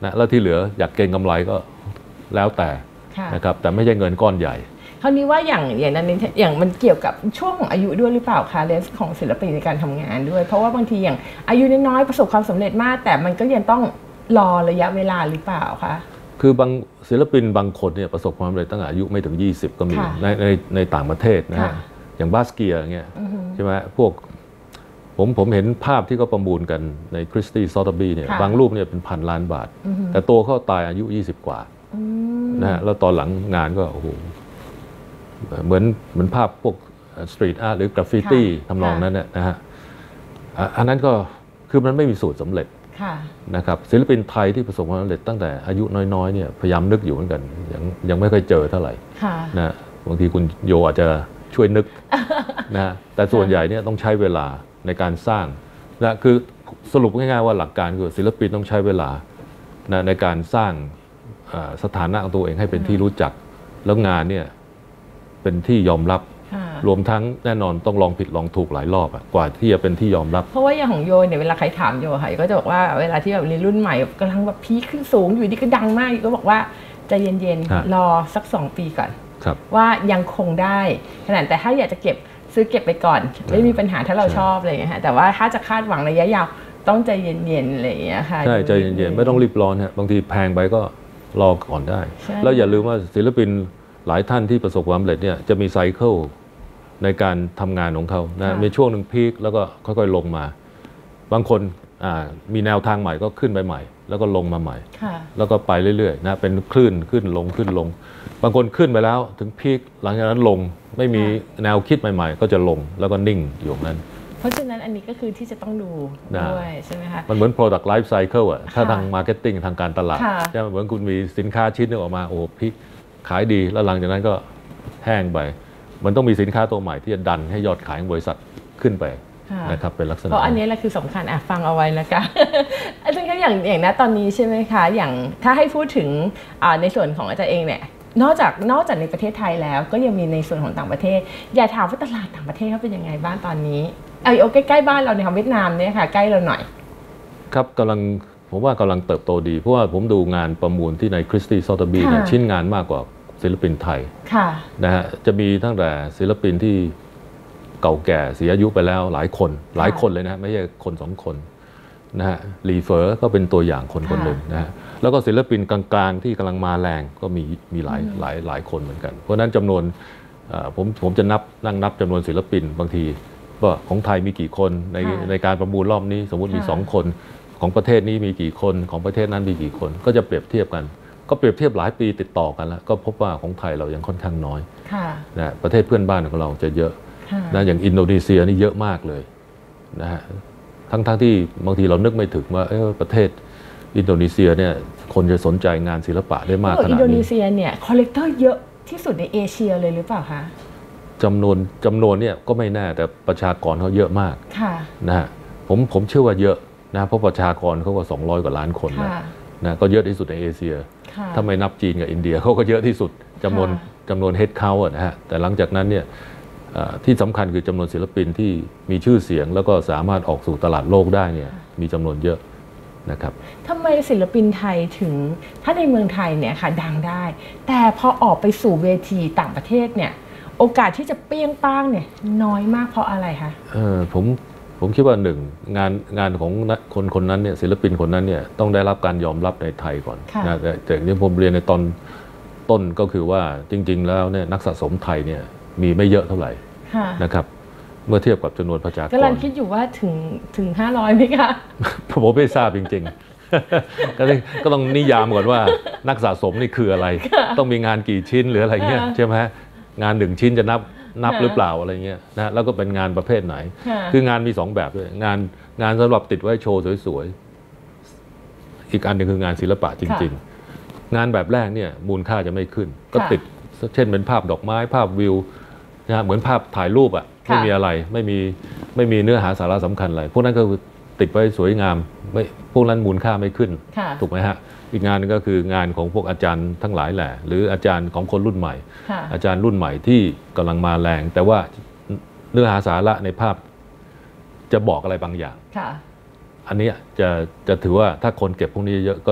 นะแล้วที่เหลืออยากเก็งกำไรก็แล้วแต่นะครับแต่ไม่ใช่เงินก้อนใหญ่คราวนี้ว่าอย่างนั้นอย่างมันเกี่ยวกับช่วงของอายุด้วยหรือเปล่าคะเรนจ์ของศิลปินในการทำงานด้วยเพราะว่าบางทีอย่างอายุน้อยๆประสบความสำเร็จมากแต่มันก็ยังต้องรอระยะเวลาหรือเปล่าคะคือบางศิลปินบางคนเนี่ยประสบความสำเร็จตั้งแต่อายุไม่ถึง20ก็มีในต่างประเทศนะฮะอย่างบาสเกียอย่างเงี้ยใช่ไหมพวกผมเห็นภาพที่เขาประมูลกันในคริสตี้ซอตบีเนี่ยบางรูปเนี่ยเป็น1,000 ล้านบาทแต่ตัวเขาตายอายุ20 กว่านะฮะแล้วตอนหลังงานก็โอ้โหเหมือนภาพพวกสตรีทอาร์ตหรือกราฟฟิตี้ทำนองนั้นนะฮะอันนั้นก็คือมันไม่มีสูตรสำเร็จนะครับศิลปินไทยที่ประสบความสำเร็จตั้งแต่อายุน้อยๆเนี่ยพยายามนึกอยู่เหมือนกันยังไม่เคยเจอเท่าไหร่นะบางทีคุณโยอาจจะช่วยนึกนะแต่ส่วนใหญ่เนี่ยต้องใช้เวลาในการสร้างนะคือสรุปง่ายๆว่าหลักการคือศิลปินต้องใช้เวลานะในการสร้างสถานะของตัวเองให้เป็นที่รู้จักแล้วงานเนี่ยเป็นที่ยอมรับรวมทั้งแน่นอนต้องลองผิดลองถูกหลายรอบกว่าที่จะเป็นที่ยอมรับเพราะว่าอย่างของโยเนี่ยเวลาใครถามโยค่ะก็จะบอกว่าเวลาที่แบบรุ่นใหม่กำลังแบบพีคขึ้นสูงอยู่ดีก็ดังมากก็บอกว่าใจเย็นๆรอสัก2 ปีก่อนว่ายังคงได้ขนาดแต่ถ้าอยากจะซื้อเก็บไปก่อนไม่มีปัญหาถ้าเราชอบอะไรอย่างเงี้ยแต่ว่าถ้าจะคาดหวังระยะยาวต้องใจเย็นๆอะไรอย่างเงี้ยค่ะใช่ใจเย็นๆไม่ต้องรีบร้อนฮะบางทีแพงไปก็รอก่อนได้แล้วอย่าลืมว่าศิลปินหลายท่านที่ประสบความสำเร็จเนี่ยจะมีไซเคิลในการทำงานของเขานะมีช่วงหนึ่งพีคแล้วก็ค่อยๆลงมาบางคนมีแนวทางใหม่ก็ขึ้นไปใหม่แล้วก็ลงมาใหม่แล้วก็ไปเรื่อยๆนะเป็นคลื่นขึ้นลงขึ้นลงบางคนขึ้นไปแล้วถึงพีคหลังจากนั้นลงไม่มีแนวคิดใหม่ๆก็จะลงแล้วก็นิ่งอยู่นั้นเพราะฉะนั้นอันนี้ก็คือที่จะต้องดูด้วยใช่ไหมคะมันเหมือน product life cycle อ่ะถ้าทาง marketing ทางการตลาดใช่ไหมเหมือนคุณมีสินค้าชิ้นนึงออกมาโอ้พีคขายดีแล้วหลังจากนั้นก็แห้งไปมันต้องมีสินค้าตัวใหม่ที่จะดันให้ยอดขายของบริษัทขึ้นไปนะครับเป็นลักษณะเพราะอันนี้แหละคือสำคัญฟังเอาไว้นะคะอาจารย์คะอย่างณตอนนี้ใช่ไหมคะอย่างถ้าให้พูดถึงในส่วนของอาจารย์เองเนี่ยนอกจากในประเทศไทยแล้วก็ยังมีในส่วนของต่างประเทศอยากถามว่าตลาดต่างประเทศเขาเป็นยังไงบ้างตอนนี้เอาใกล้ๆบ้านเราในของเวียดนามเนี่ยค่ะใกล้เราหน่อยครับผมว่ากำลังเติบโตดีเพราะว่าผมดูงานประมูลที่ในคริสตี้ซอตบีเนี่ยชิ้นงานมากกว่าศิลปินไทยนะฮะจะมีตั้งแต่ศิลปินที่เก่าแก่เสียอายุไปแล้วหลายคนเลยนะไม่ใช่คน2 คนนะฮะลีเฟอร์ก็เป็นตัวอย่างคนหนึ่งนะฮะแล้วก็ศิลปินกลางๆที่กำลังมาแรงก็มีหลายคนเหมือนกันเพราะนั้นจำนวนผมจะนั่งนับจำนวนศิลปินบางทีว่าของไทยมีกี่คนในการประมูลรอบนี้สมมุติมี2 คนของประเทศนี้มีกี่คนของประเทศนั้นมีกี่คนก็จะเปรียบเทียบกันก็เปรียบเทียบหลายปีติดต่อกันแล้วก็พบว่าของไทยเรายังค่อนข้างน้อยนะประเทศเพื่อนบ้านของเราจะเยอะนะอย่างอินโดนีเซียนี่เยอะมากเลยนะฮะทั้งที่บางทีเรานึกไม่ถึงว่าประเทศอินโดนีเซียเนี่ยคนจะสนใจงานศิลปะได้มากขนาดนี้อินโดนีเซียเนี่ยคอลเลกเตอร์เยอะที่สุดในเอเชียเลยหรือเปล่าคะจำนวนเนี่ยก็ไม่แน่แต่ประชากรเขาเยอะมากนะฮะผมเชื่อว่าเยอะนะเพราะประชากรเขาก็200 กว่าล้านคนนะก็เยอะที่สุดในเอเชียถ้าไม่นับจีนกับอินเดียเขาก็เยอะที่สุดจำนวนเฮดเค้าท์นะฮะแต่หลังจากนั้นเนี่ยที่สำคัญคือจำนวนศิลปินที่มีชื่อเสียงแล้วก็สามารถออกสู่ตลาดโลกได้เนี่ยมีจำนวนเยอะนะครับทำไมศิลปินไทยถึงถ้าในเมืองไทยเนี่ยค่ะดังได้แต่พอออกไปสู่เวทีต่างประเทศเนี่ยโอกาสที่จะเปรี้ยงป้างเนี่ยน้อยมากเพราะอะไรคะผมคิดว่างานของคนนั้นเนี่ยศิลปินคนนั้นเนี่ยต้องได้รับการยอมรับในไทยก่อนนะแต่อย่างที่ผมเรียนในตอนต้นก็คือว่าจริงๆแล้วเนี่ยนักสะสมไทยเนี่ยมีไม่เยอะเท่าไหร่นะครับเมื่อเทียบกับจำนวนประชากรกำลังคิดอยู่ว่าถึง500ไหมคะผมไม่ทราบจริงๆก็ต้องนิยามก่อนว่านักสะสมนี่คืออะไรต้องมีงานกี่ชิ้นหรืออะไรเงี้ยใช่ไหมงาน1 ชิ้นจะนับหรือเปล่าอะไรเงี้ยนะแล้วก็เป็นงานประเภทไหนคืองานมี2 แบบด้วยงานสำหรับติดไว้โชว์สวยๆอีกอันหนึ่งคืองานศิลปะจริงๆงานแบบแรกเนี่ยมูลค่าจะไม่ขึ้นก็ติดเช่นเป็นภาพดอกไม้ภาพวิวนะเหมือนภาพถ่ายรูปอ่ะไม่มีอะไรไม่มีเนื้อหาสาระสำคัญอะไรพวกนั้นก็คือติดไว้สวยงามพวกนั้นมูลค่าไม่ขึ้นถูกไหมฮะอีกงานนึงก็คืองานของพวกอาจารย์ทั้งหลายแหละหรืออาจารย์ของคนรุ่นใหม่อาจารย์รุ่นใหม่ที่กำลังมาแรงแต่ว่าเนื้อหาสาระในภาพจะบอกอะไรบางอย่างอันนี้จะถือว่าถ้าคนเก็บพวกนี้เยอะก็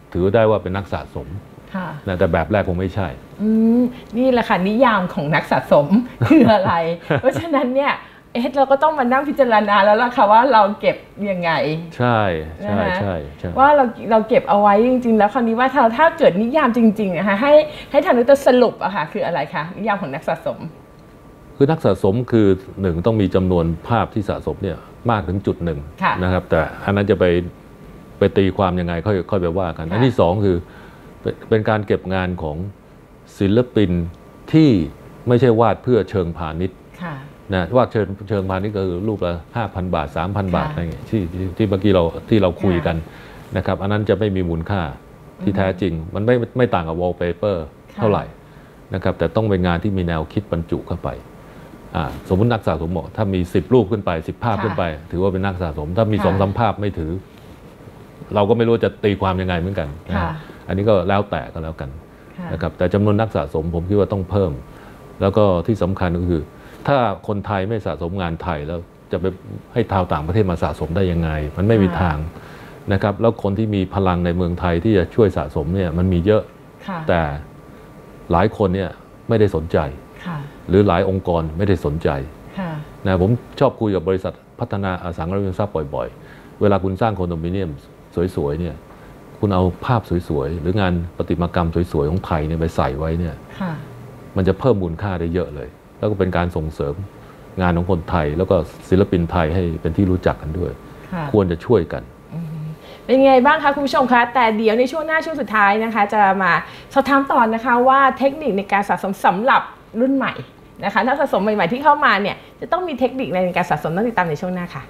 ถือได้ว่าเป็นนักสะสมนะแต่แบบแรกคงไม่ใช่นี่แหละค่ะนิยามของนักสะสม คืออะไร เพราะฉะนั้นเนี่ยเราก็ต้องมานั่งพิจารณาแล้วล่ะค่ะว่าเราเก็บยังไงใช่ว่าเราเก็บเอาไว้จริงๆแล้วคราวนี้ว่าถ้าเกิดนิยามจริงๆนะคะให้ทางดร.สรุปอะค่ะคืออะไรคะนิยามของนักสะสมคือนักสะสมคือหนึ่งต้องมีจำนวนภาพที่สะสมเนี่ยมากถึงจุดหนึ่งนะครับแต่อันนั้นจะไปตีความยังไงค่อยไปว่ากันอันที่สองคือเป็นการเก็บงานของศิลปินที่ไม่ใช่วาดเพื่อเชิงพาณิชย์นะวาดเชิงพาณิชย์ก็คือรูปละ 5,000 บาท 3,000 บาทอะไรเงี้ยที่เมื่อกี้เราคุยกันนะครับอันนั้นจะไม่มีมูลค่าที่แท้จริงมันไม่ต่างกับวอลเปเปอร์เท่าไหร่นะครับแต่ต้องเป็นงานที่มีแนวคิดบรรจุเข้าไปสมมตินักสะสมบอกถ้ามี10รูปขึ้นไป10ภาพขึ้นไปถือว่าเป็นนักสะสมถ้ามี2-3 ภาพไม่ถือเราก็ไม่รู้จะตีความยังไงเหมือนกันอันนี้ก็แล้วแต่ก็แล้วกันนะครับแต่จำนวนนักสะสมผมคิดว่าต้องเพิ่มแล้วก็ที่สำคัญก็คือถ้าคนไทยไม่สะสมงานไทยแล้วจะไปให้ชาวต่างประเทศมาสะสมได้ยังไงมันไม่มีทางนะครับแล้วคนที่มีพลังในเมืองไทยที่จะช่วยสะสมเนี่ยมันมีเยอะแต่หลายคนเนี่ยไม่ได้สนใจหรือหลายองค์กรไม่ได้สนใจนะผมชอบคุยกับบริษัทพัฒนาอสังหาริมทรัพย์บ่อยๆเวลาคุณสร้างคอนโดมิเนียมสวยๆเนี่ยคุณเอาภาพสวยๆหรืองานประติมากรรมสวยๆของไทยเนี่ยไปใส่ไว้เนี่ยมันจะเพิ่มมูลค่าได้เยอะเลยแล้วก็เป็นการส่งเสริมงานของคนไทยแล้วก็ศิลปินไทยให้เป็นที่รู้จักกันด้วยควรจะช่วยกันเป็นไงบ้างคะคุณผู้ชมคะแต่เดี๋ยวในช่วงหน้าช่วงสุดท้ายนะคะจะมาสอบถามต่อนะคะว่าเทคนิคในการสะสมสำหรับรุ่นใหม่นะคะถ้าสะสมใหม่ๆที่เข้ามาเนี่ยจะต้องมีเทคนิคในการสะสมต้องติดตามในช่วงหน้าค่ะ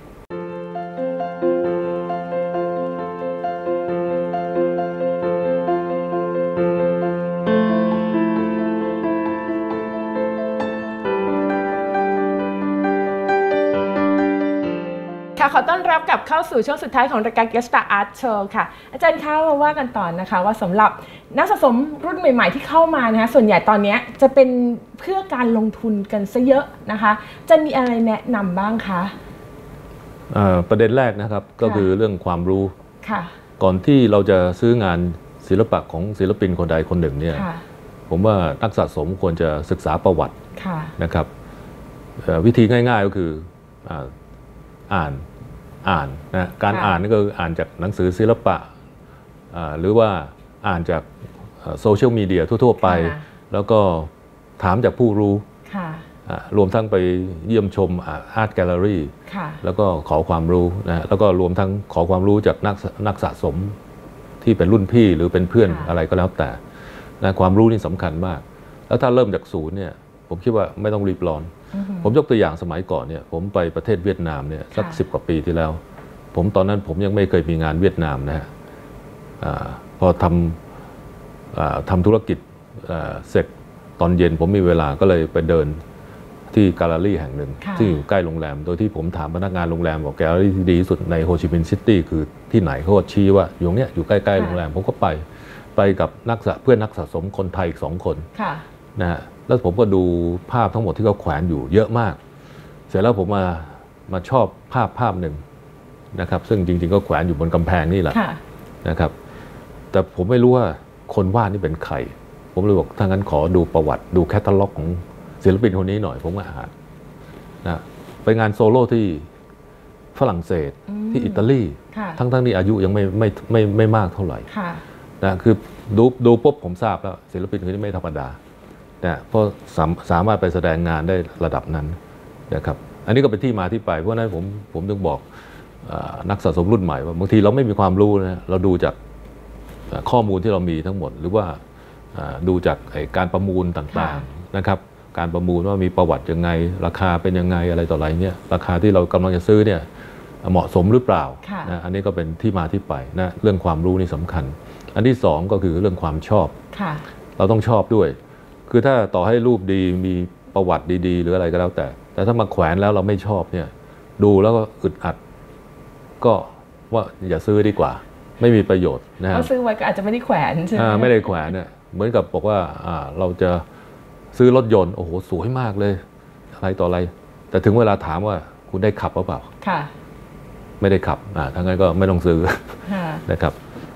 ขอต้อนรับกลับเข้าสู่ช่วงสุดท้ายของรายการ Guest Star Art Show ค่ะอาจารย์คะมาว่ากันต่อนะคะว่าสำหรับนักสะสมรุ่นใหม่ๆที่เข้ามานะคะส่วนใหญ่ตอนนี้จะเป็นเพื่อการลงทุนกันซะเยอะนะคะจะมีอะไรแนะนำบ้างคะประเด็นแรกนะครับก็คือเรื่องความรู้ก่อนที่เราจะซื้องานศิลปะของศิลปินคนใดคนหนึ่งเนี่ยผมว่านักสะสมควรจะศึกษาประวัตินะครับวิธีง่ายๆก็คืออ่านนะการอ่านนี่ก็อ่านจากหนังสือศิลปะหรือว่าอ่านจากโซเชียลมีเดียทั่วๆไปแล้วก็ถามจากผู้รู้รวมทั้งไปเยี่ยมชมอาร์ตแกลเลอรี่แล้วก็ขอความรู้นะแล้วก็รวมทั้งขอความรู้จากนักสะสมที่เป็นรุ่นพี่หรือเป็นเพื่อนอะไรก็แล้วแต่นะความรู้นี่สำคัญมากแล้วถ้าเริ่มจากศูนย์เนี่ยผมคิดว่าไม่ต้องรีบร้อนผมยกตัวอย่างสมัยก่อนเนี่ยผมไปประเทศเวียดนามเนี่ยสัก10 กว่าปีที่แล้วตอนนั้นผมยังไม่เคยมีงานเวียดนามนะฮะพอทำธุรกิจเสร็จตอนเย็นผมมีเวลาก็เลยไปเดินที่แกลเลอรี่แห่งหนึ่งที่อยู่ใกล้โรงแรมโดยที่ผมถามพนักงานโรงแรมบอกแกลเลอรี่ที่ดีที่สุดในโฮชิมินห์ซิตี้คือที่ไหนเขาก็ชี้ว่าอยู่เนี้ยอยู่ใกล้ๆโรงแรมผมก็ไปกับเพื่อนนักสะสมคนไทยอีก2 คนนะฮะแล้วผมก็ดูภาพทั้งหมดที่เขาแขวนอยู่เยอะมากเสร็จแล้วผมมาชอบภาพหนึ่งนะครับซึ่งจริงๆก็แขวนอยู่บนกำแพงนี่แหละนะครับแต่ผมไม่รู้ว่าคนวาดนี่เป็นใครผมเลยบอกถ้างั้นขอดูประวัติดูแคตตาล็อกของศิลปินคนนี้หน่อยผมก็อ่านนะไปงานโซโล่ที่ฝรั่งเศสที่อิตาลีทั้งนี้อายุยังไม่มากเท่าไหร่นะคือดูปุ๊บผมทราบแล้วศิลปินคนนี้ไม่ธรรมดานะเพราะสามารถไปแสดงงานได้ระดับนั้นนะครับอันนี้ก็เป็นที่มาที่ไปเพราะนั้นผมถึงบอกนักสะสมรุ่นใหม่ว่าบางทีเราไม่มีความรู้นะเราดูจากข้อมูลที่เรามีทั้งหมดหรือว่าดูจากการประมูลต่างๆนะครับการประมูลว่ามีประวัติยังไงราคาเป็นยังไงอะไรต่ออะไรเนี่ยราคาที่เรากำลังจะซื้อเนี่ยเหมาะสมหรือเปล่านะอันนี้ก็เป็นที่มาที่ไปนะเรื่องความรู้นี่สำคัญอันที่2ก็คือเรื่องความชอบเราต้องชอบด้วยคือถ้าต่อให้รูปดีมีประวัติดีๆหรืออะไรก็แล้วแต่ถ้ามาแขวนแล้วเราไม่ชอบเนี่ยดูแล้วก็อึดอัดก็ว่าอย่าซื้อดีกว่าไม่มีประโยชน์นะเราซื้อไว้ก็อาจจะไม่ได้แขวนใช่ไหมไม่ได้แขวนเนี่ยเหมือนกับบอกว่าเราจะซื้อรถยนต์โอ้โหสวยมากเลยอะไรต่ออะไรแต่ถึงเวลาถามว่าคุณได้ขับหรือเปล่าไม่ได้ขับทั้งนั้นก็ไม่ต้องซื้อนะครับ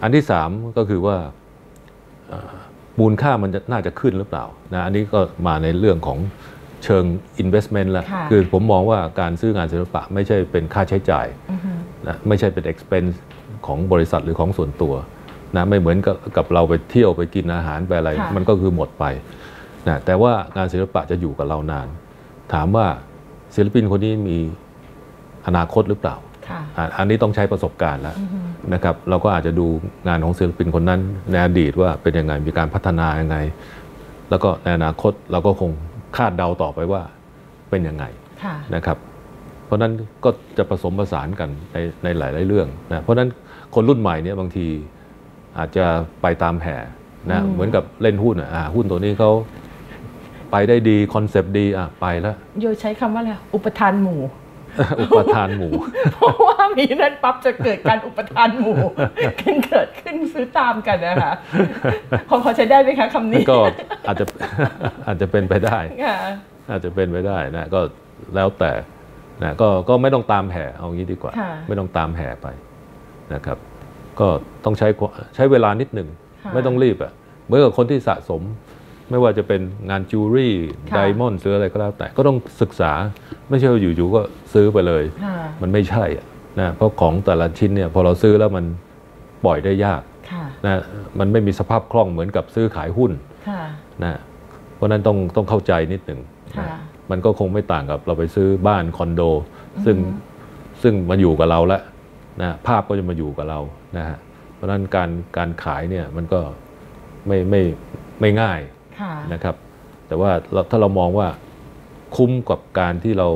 อันที่3ก็คือว่ามูลค่ามันน่าจะขึ้นหรือเปล่านะอันนี้ก็มาในเรื่องของเชิง investment แล้วคือผมมองว่าการซื้องานศิลปะไม่ใช่เป็นค่าใช้จ่ายนะไม่ใช่เป็น expense ของบริษัทหรือของส่วนตัวนะไม่เหมือนกับเราไปเที่ยวไปกินอาหารไปอะไรมันก็คือหมดไปนะแต่ว่างานศิลปะจะอยู่กับเรานานถามว่าศิลปินคนนี้มีอนาคตหรือเปล่าอันนี้ต้องใช้ประสบการณ์แล้วนะครับเราก็อาจจะดูงานของศิลปินคนนั้นในอดีตว่าเป็นยังไงมีการพัฒนายังไงแล้วก็ในอนาคตเราก็คงคาดเดาต่อไปว่าเป็นยังไงนะครับเพราะนั้นก็จะผสมผสานกันในหลายๆเรื่องนะเพราะนั้นคนรุ่นใหม่เนี่ยบางทีอาจจะไปตามแห่นะเหมือนกับเล่นหุ้นหุ้นตัวนี้เขาไปได้ดีคอนเซปต์ดีไปแล้วโยใช้คำว่าอะไรอุปทานหมู่อุปทานหมู่เพราะว่ามีนั่นปั๊บจะเกิดการอุปทานหมู่กันเกิดขึ้นซื้อตามกันนะคะพอใช้ได้ไหมคะคำนี้ก็อาจจะเป็นไปได้อาจจะเป็นไปได้นะก็แล้วแต่นะก็ไม่ต้องตามแห่เอางี้ดีกว่าไม่ต้องตามแห่ไปนะครับก็ต้องใช้เวลานิดหนึ่งไม่ต้องรีบเหมือนกับคนที่สะสมไม่ว่าจะเป็นงานจิวเวลรี่ไดมอนด์หรืออะไรก็แล้วแต่ก็ต้องศึกษาไม่ใช่ว่าอยู่ๆก็ซื้อไปเลยมันไม่ใช่นะเพราะของแต่ละชิ้นเนี่ยพอเราซื้อแล้วมันปล่อยได้ยากนะมันไม่มีสภาพคล่องเหมือนกับซื้อขายหุ้นนะเพราะนั้นต้องเข้าใจนิดหนึ่งมันก็คงไม่ต่างกับเราไปซื้อบ้านคอนโดซึ่งมาอยู่กับเราแล้วนะภาพก็จะมาอยู่กับเรานะฮะเพราะนั้นการขายเนี่ยมันก็ไม่ง่ายนะครับแต่ว่าถ้าเรามองว่าคุ้มกับการที่เรา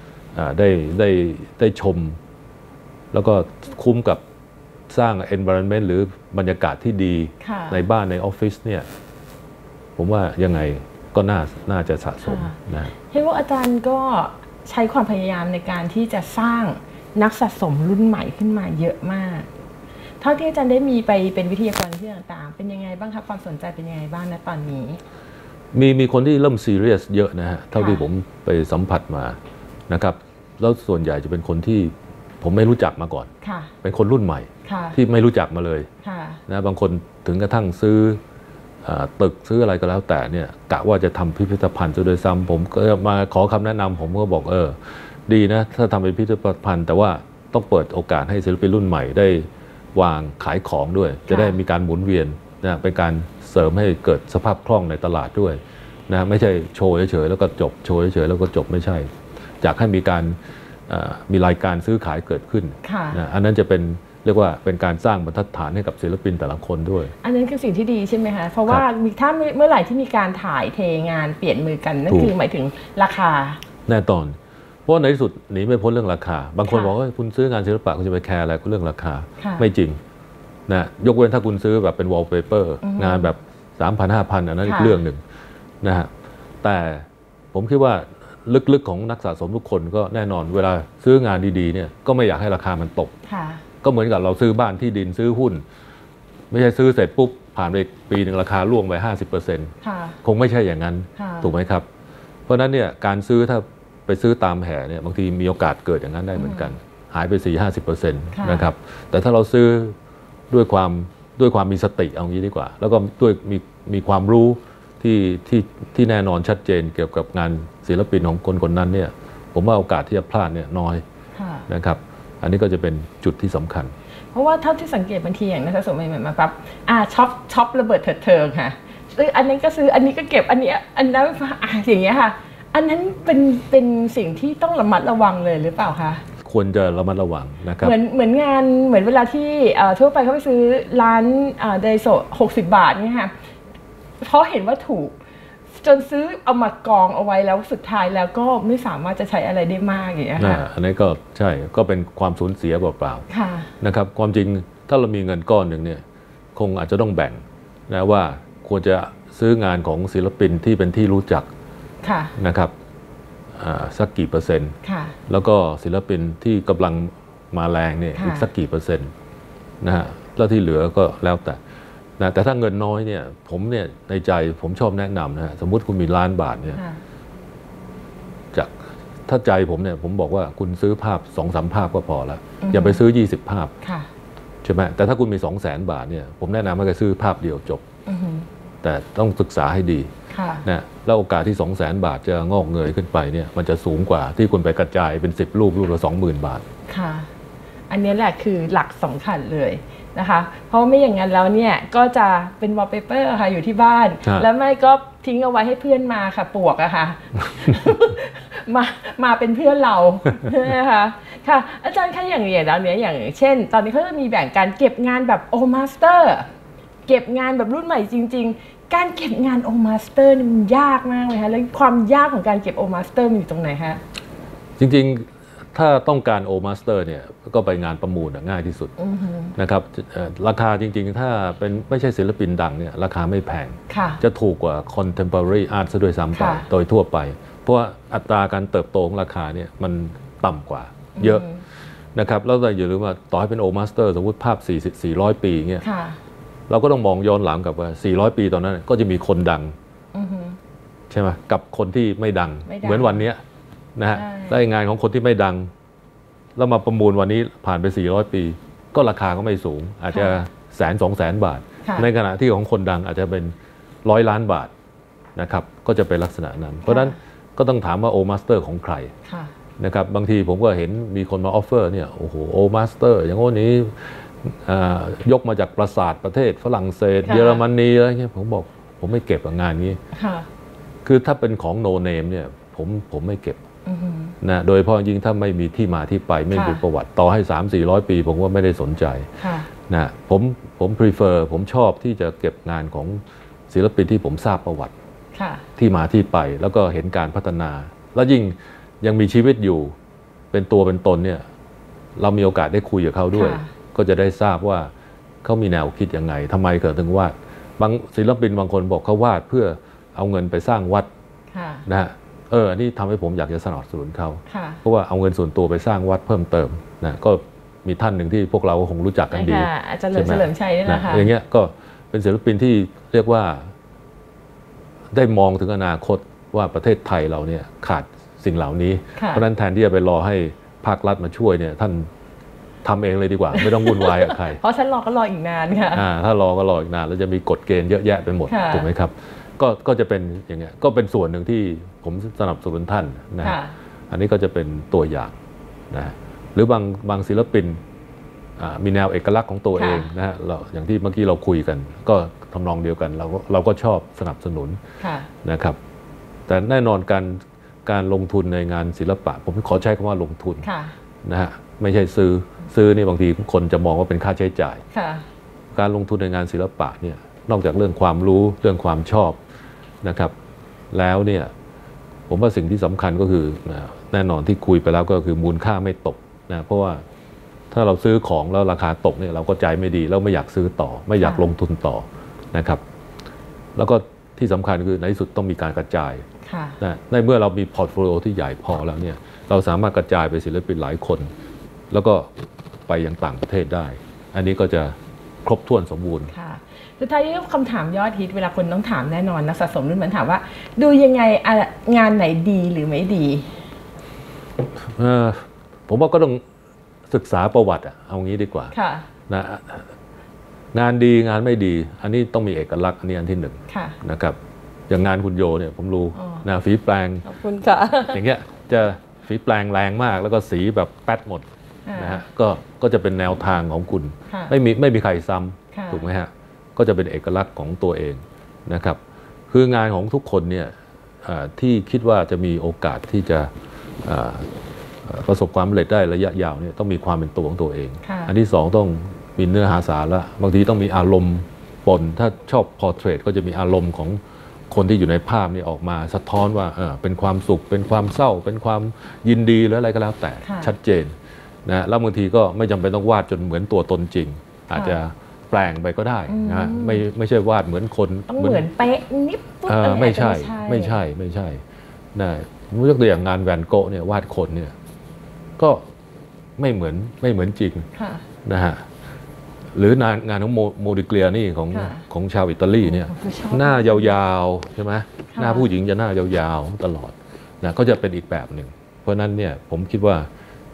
ได้ชมแล้วก็คุ้มกับสร้าง environment หรือบรรยากาศที่ดีในบ้านในออฟฟิศเนี่ยผมว่ายังไงก็น่าจะสะสมนะเห็นว่าอาจารย์ก็ใช้ความพยายามในการที่จะสร้างนักสะสมรุ่นใหม่ขึ้นมาเยอะมากเท่าที่อาจารย์ได้มีไปเป็นวิทยากรที่ต่างๆเป็นยังไงบ้างคะความสนใจเป็นยังไงบ้างนะตอนนี้มีคนที่เริ่มซีเรียสเยอะนะฮะเท่าที่ผมไปสัมผัสมานะครับแล้วส่วนใหญ่จะเป็นคนที่ผมไม่รู้จักมาก่อนเป็นคนรุ่นใหม่ที่ไม่รู้จักมาเลยนะบางคนถึงกระทั่งซื้อตึกซื้ออะไรก็แล้วแต่เนี่ยกะว่าจะทำพิพิธภัณฑ์ซะโดยซ้ำผมก็มาขอคำแนะนำผมก็บอกดีนะถ้าทำเป็นพิพิธภัณฑ์แต่ว่าต้องเปิดโอกาสให้ศิลปินรุ่นใหม่ได้วางขายของด้วยจะได้มีการหมุนเวียนนะเป็นการเสริมให้เกิดสภาพคล่องในตลาดด้วยนะไม่ใช่โชว์เฉยๆแล้วก็จบโชว์เฉยๆแล้วก็จบไม่ใช่อยากให้มีรายการซื้อขายเกิดขึ้นนะอันนั้นจะเป็นเรียกว่าเป็นการสร้างบรรทัดฐานให้กับศิลปินแต่ละคนด้วยอันนั้นคือสิ่งที่ดีใช่ไหมคะเพราะว่าถ้าเมื่อไหร่ที่มีการถ่ายเทงานเปลี่ยนมือกันนั่นคือหมายถึงราคาแน่นอนเพราะในที่สุดหนีไม่พ้นเรื่องราคาบางคนบอกว่าคุณซื้องานศิลปะคุณจะไปแคร์อะไรเรื่องราคาไม่จริงนะยกเว้นถ้าคุณซื้อแบบเป็นวอลเปเปอร์งานแบบ 3,000 5,000 อันนั้นอีกเรื่องหนึ่งนะฮะแต่ผมคิดว่าลึกๆของนักสะสมทุกคนก็แน่นอนเวลาซื้องานดีๆเนี่ยก็ไม่อยากให้ราคามันตกก็เหมือนกับเราซื้อบ้านที่ดินซื้อหุ้นไม่ใช่ซื้อเสร็จปุ๊บผ่านไปปีหนึ่งราคาร่วงไป 50% คงไม่ใช่อย่างนั้นถูกไหมครับเพราะนั้นเนี่ยการซื้อถ้าไปซื้อตามแห่เนี่ยบางทีมีโอกาสเกิดอย่างนั้นได้เหมือนกันหายไป 4-50% นะครับแต่ถ้าเราซื้อด้วยความมีสติเอางี้ดีกว่าแล้วก็ด้วยมีความรู้ที่แน่นอนชัดเจนเกี่ยวกับงานศิลปินของคนนั้นเนี่ยผมว่าโอกาสที่จะพลาดเนี่ยน้อยนะครับอันนี้ก็จะเป็นจุดที่สำคัญเพราะว่าเท่าที่สังเกตบางทีอย่างนักสะสมใหม่ๆมาปั๊บช็อประเบิดเถิดเทิงค่ะซื้ออันนี้ก็ซื้ออันนี้ก็เก็บอันนี้อันนั้นอย่างเงี้ยค่ะอันนั้นเป็นสิ่งที่ต้องระมัดระวังเลยหรือเปล่าคะควรจะระมัดระวังนะครับเหมือนงานเหมือนเวลาที่ทั่วไปเขาไปซื้อร้านไดโซ60 บาทเนี่ยค่ะเพราะเห็นว่าถูกจนซื้อเอามากองเอาไว้แล้วสุดท้ายแล้วก็ไม่สามารถจะใช้อะไรได้มากอย่างเงี้ยค่ะอันนี้ก็ใช่ก็เป็นความสูญเสียเปล่าๆนะครับความจริงถ้าเรามีเงินก้อนหนึ่งเนี่ยคงอาจจะต้องแบ่งนะว่าควรจะซื้องานของศิลปินที่เป็นที่รู้จักนะครับสักกี่เปอร์เซ็นต์แล้วก็ศิลปินที่กำลังมาแรงเนี่ยอีกสักกี่เปอร์เซ็นต์นะฮะแล้วที่เหลือก็แล้วแต่นะแต่ถ้าเงินน้อยเนี่ยผมเนี่ยในใจผมชอบแนะนำนะฮะสมมุติคุณมี1,000,000 บาทเนี่ยจากถ้าใจผมเนี่ยผมบอกว่าคุณซื้อภาพ 2-3 ภาพก็พอแล้วอย่าไปซื้อ20 ภาพช่ไหมแต่ถ้าคุณมี 200,000 บาทเนี่ยผมแนะนำให้ซื้อภาพเดียวจบแต่ต้องศึกษาให้ดีนะแล้วโอกาสที่ 200,000 บาทจะงอกเงยขึ้นไปเนี่ยมันจะสูงกว่าที่คุณไปกระจายเป็น10 รูปละ 20,000 บาทค่ะอันนี้แหละคือหลักสำคัญเลยนะคะเพราะไม่อย่างนั้นแล้วเนี่ยก็จะเป็นวอลเปเปอร์ค่ะอยู่ที่บ้านแล้วไม่ก็ทิ้งเอาไว้ให้เพื่อนมาค่ะปวกอะค่ะ มาเป็นเพื่อนเรานะคะค่ะอาจารย์คะอย่างแล้วเนี่ยอย่างเช่นตอนนี้เขาจะมีแบ่งการเก็บงานแบบโอมาสเตอร์เก็บงานแบบรุ่นใหม่จริงๆการเก็บงานโอมาสเตอร์นี่มันยากมากเลยคะแล้วความยากของการเก็บโอมาสเตอร์มันอยู่ตรงไหนคะจริงๆถ้าต้องการโอมาสเตอร์เนี่ยก็ไปงานประมูลง่ายที่สุดนะครับราคาจริงๆถ้าเป็นไม่ใช่ศิลปินดังเนี่ยราคาไม่แพงจะถูกกว่า contemporary art ซะด้วยซ้ำไปโดยทั่วไปเพราะว่าอัตราการเติบโตของราคาเนี่ยมันต่ำกว่าเยอะนะครับแล้วแต่อย่าลืมว่าต่อให้เป็นโอมาสเตอร์สมมติภาพ400 ปีเงี้ยเราก็ต้องมองย้อนหลังกับว่า400 ปีตอนนั้นก็จะมีคนดังใช่ไหมกับคนที่ไม่ดังเหมือนวันนี้นะฮะได้งานของคนที่ไม่ดังแล้วมาประมูลวันนี้ผ่านไป400 ปีก็ราคาก็ไม่สูงอาจจะ100,000-200,000 บาทในขณะที่ของคนดังอาจจะเป็น100 ล้านบาทนะครับก็จะเป็นลักษณะนั้นเพราะฉะนั้นก็ต้องถามว่าโอมาสเตอร์ของใครนะครับบางทีผมก็เห็นมีคนมาออฟเฟอร์เนี่ยโอ้โหโอมาสเตอร์อย่างนี้ยกมาจากปราสาทประเทศฝรั่งเศสเยอรมนีอะไรเงี้ยผมบอกผมไม่เก็บงานนี้คือถ้าเป็นของโนเนมเนี่ยผมไม่เก็บนะโดยเฉพาะยิ่งถ้าไม่มีที่มาที่ไปไม่มีประวัติต่อให้300-400 ปีผมว่าไม่ได้สนใจนะผม prefer ผมชอบที่จะเก็บงานของศิลปินที่ผมทราบประวัติที่มาที่ไปแล้วก็เห็นการพัฒนาแล้วยิ่งยังมีชีวิตอยู่เป็นตัวเป็นตนเนี่ยเรามีโอกาสได้คุยกับเขาด้วยก็จะได้ทราบว่าเขามีแนวคิดยังไงทำไมเกิดถึงวาดบางศิลปินบางคนบอกเขาวาดเพื่อเอาเงินไปสร้างวัดนะฮะอันนี้ทำให้ผมอยากจะสนับสนุนเขาเพราะว่าเอาเงินส่วนตัวไปสร้างวัดเพิ่มเติมนะก็มีท่านหนึ่งที่พวกเราคงรู้จักกันดีอาจารย์เฉลิมชัยนี่แหละค่ะอย่างเงี้ยก็เป็นศิลปินที่เรียกว่าได้มองถึงอนาคตว่าประเทศไทยเราเนี่ยขาดสิ่งเหล่านี้เพราะนั้นแทนที่จะไปรอให้ภาครัฐมาช่วยเนี่ยท่านทำเองเลยดีกว่าไม่ต้องวุ่นวายกับใครเพราะฉันรอก็รออีกนานค่ะถ้ารอก็รออีกนานแล้วจะมีกฎเกณฑ์เยอะแยะไปหมดถูกไหมครับก็จะเป็นอย่างเงี้ยก็เป็นส่วนหนึ่งที่ผมสนับสนุนท่านนะอันนี้ก็จะเป็นตัวอย่างนะหรือบางศิลปินมีแนวเอกลักษณ์ของตัวเองนะฮะอย่างที่เมื่อกี้เราคุยกันก็ทำนองเดียวกันเราก็ชอบสนับสนุนนะครับแต่แน่นอนการลงทุนในงานศิลปะผมขอใช้คำว่าลงทุนนะฮะไม่ใช่ซื้อนี่บางทีคนจะมองว่าเป็นค่าใช้จ่ายการลงทุนในงานศิลปะเนี่ยนอกจากเรื่องความรู้เรื่องความชอบนะครับแล้วเนี่ยผมว่าสิ่งที่สำคัญก็คือแน่นอนที่คุยไปแล้วก็คือมูลค่าไม่ตกนะเพราะว่าถ้าเราซื้อของแล้วราคาตกเนี่ยเราก็ใจไม่ดีแล้วไม่อยากซื้อต่อไม่อยากลงทุนต่อนะครับแล้วก็ที่สำคัญคือในที่สุดต้องมีการกระจายนะในเมื่อเรามีพอร์ตโฟลิโอที่ใหญ่พอแล้วเนี่ยเราสามารถกระจายไปศิลปินหลายคนแล้วก็ไปยังต่างประเทศได้อันนี้ก็จะครบถ้วนสมบูรณ์สุดท้ายนี้คำถามยอดฮิตเวลาคนต้องถามแน่นอนนักสะสมรุ่นมันถามว่าดูยังไงงานไหนดีหรือไม่ดีผมว่าก็ต้องศึกษาประวัติเอางี้ดีกว่านะงานดีงานไม่ดีอันนี้ต้องมีเอกลักษณ์อันนี้อันที่หนึ่งนะครับอย่างงานคุณโยเนี่ยผมรู้นะฝีแปลงอย่างเงี้ยจะฝีแปลงแรงมากแล้วก็สีแบบแป๊ดหมดนะฮะก็จะเป็นแนวทางของคุณไม่มีใครซ้ำถูกไหมฮะก็จะเป็นเอกลักษณ์ของตัวเองนะครับคืองานของทุกคนเนี่ยที่คิดว่าจะมีโอกาสที่จะประสบความสำเร็จได้ระยะยาวเนี่ยต้องมีความเป็นตัวของตัวเองอันที่สองต้องมีเนื้อหาสาระบางทีต้องมีอารมณ์ปนถ้าชอบพอร์เทรตก็จะมีอารมณ์ของคนที่อยู่ในภาพนี่ออกมาสะท้อนว่าเป็นความสุขเป็นความเศร้าเป็นความยินดีหรืออะไรก็แล้วแต่ชัดเจนนะแล้วบางทีก็ไม่จำเป็นต้องวาดจนเหมือนตัวตนจริงอาจจะแปลงไปก็ได้นะไม่ใช่วาดเหมือนคนต้องเหมือนเป๊ะนิบไม่ใช่นะยกตัวอย่างงานแวนโกะเนี่ยวาดคนเนี่ยก็ไม่เหมือนจริงนะฮะหรืองานของโมดิเกลียนี่ของชาวอิตาลีเนี่ยหน้ายาวๆใช่ไหมหน้าผู้หญิงจะหน้ายาวๆตลอดนะก็จะเป็นอีกแบบหนึ่งเพราะนั้นเนี่ยผมคิดว่า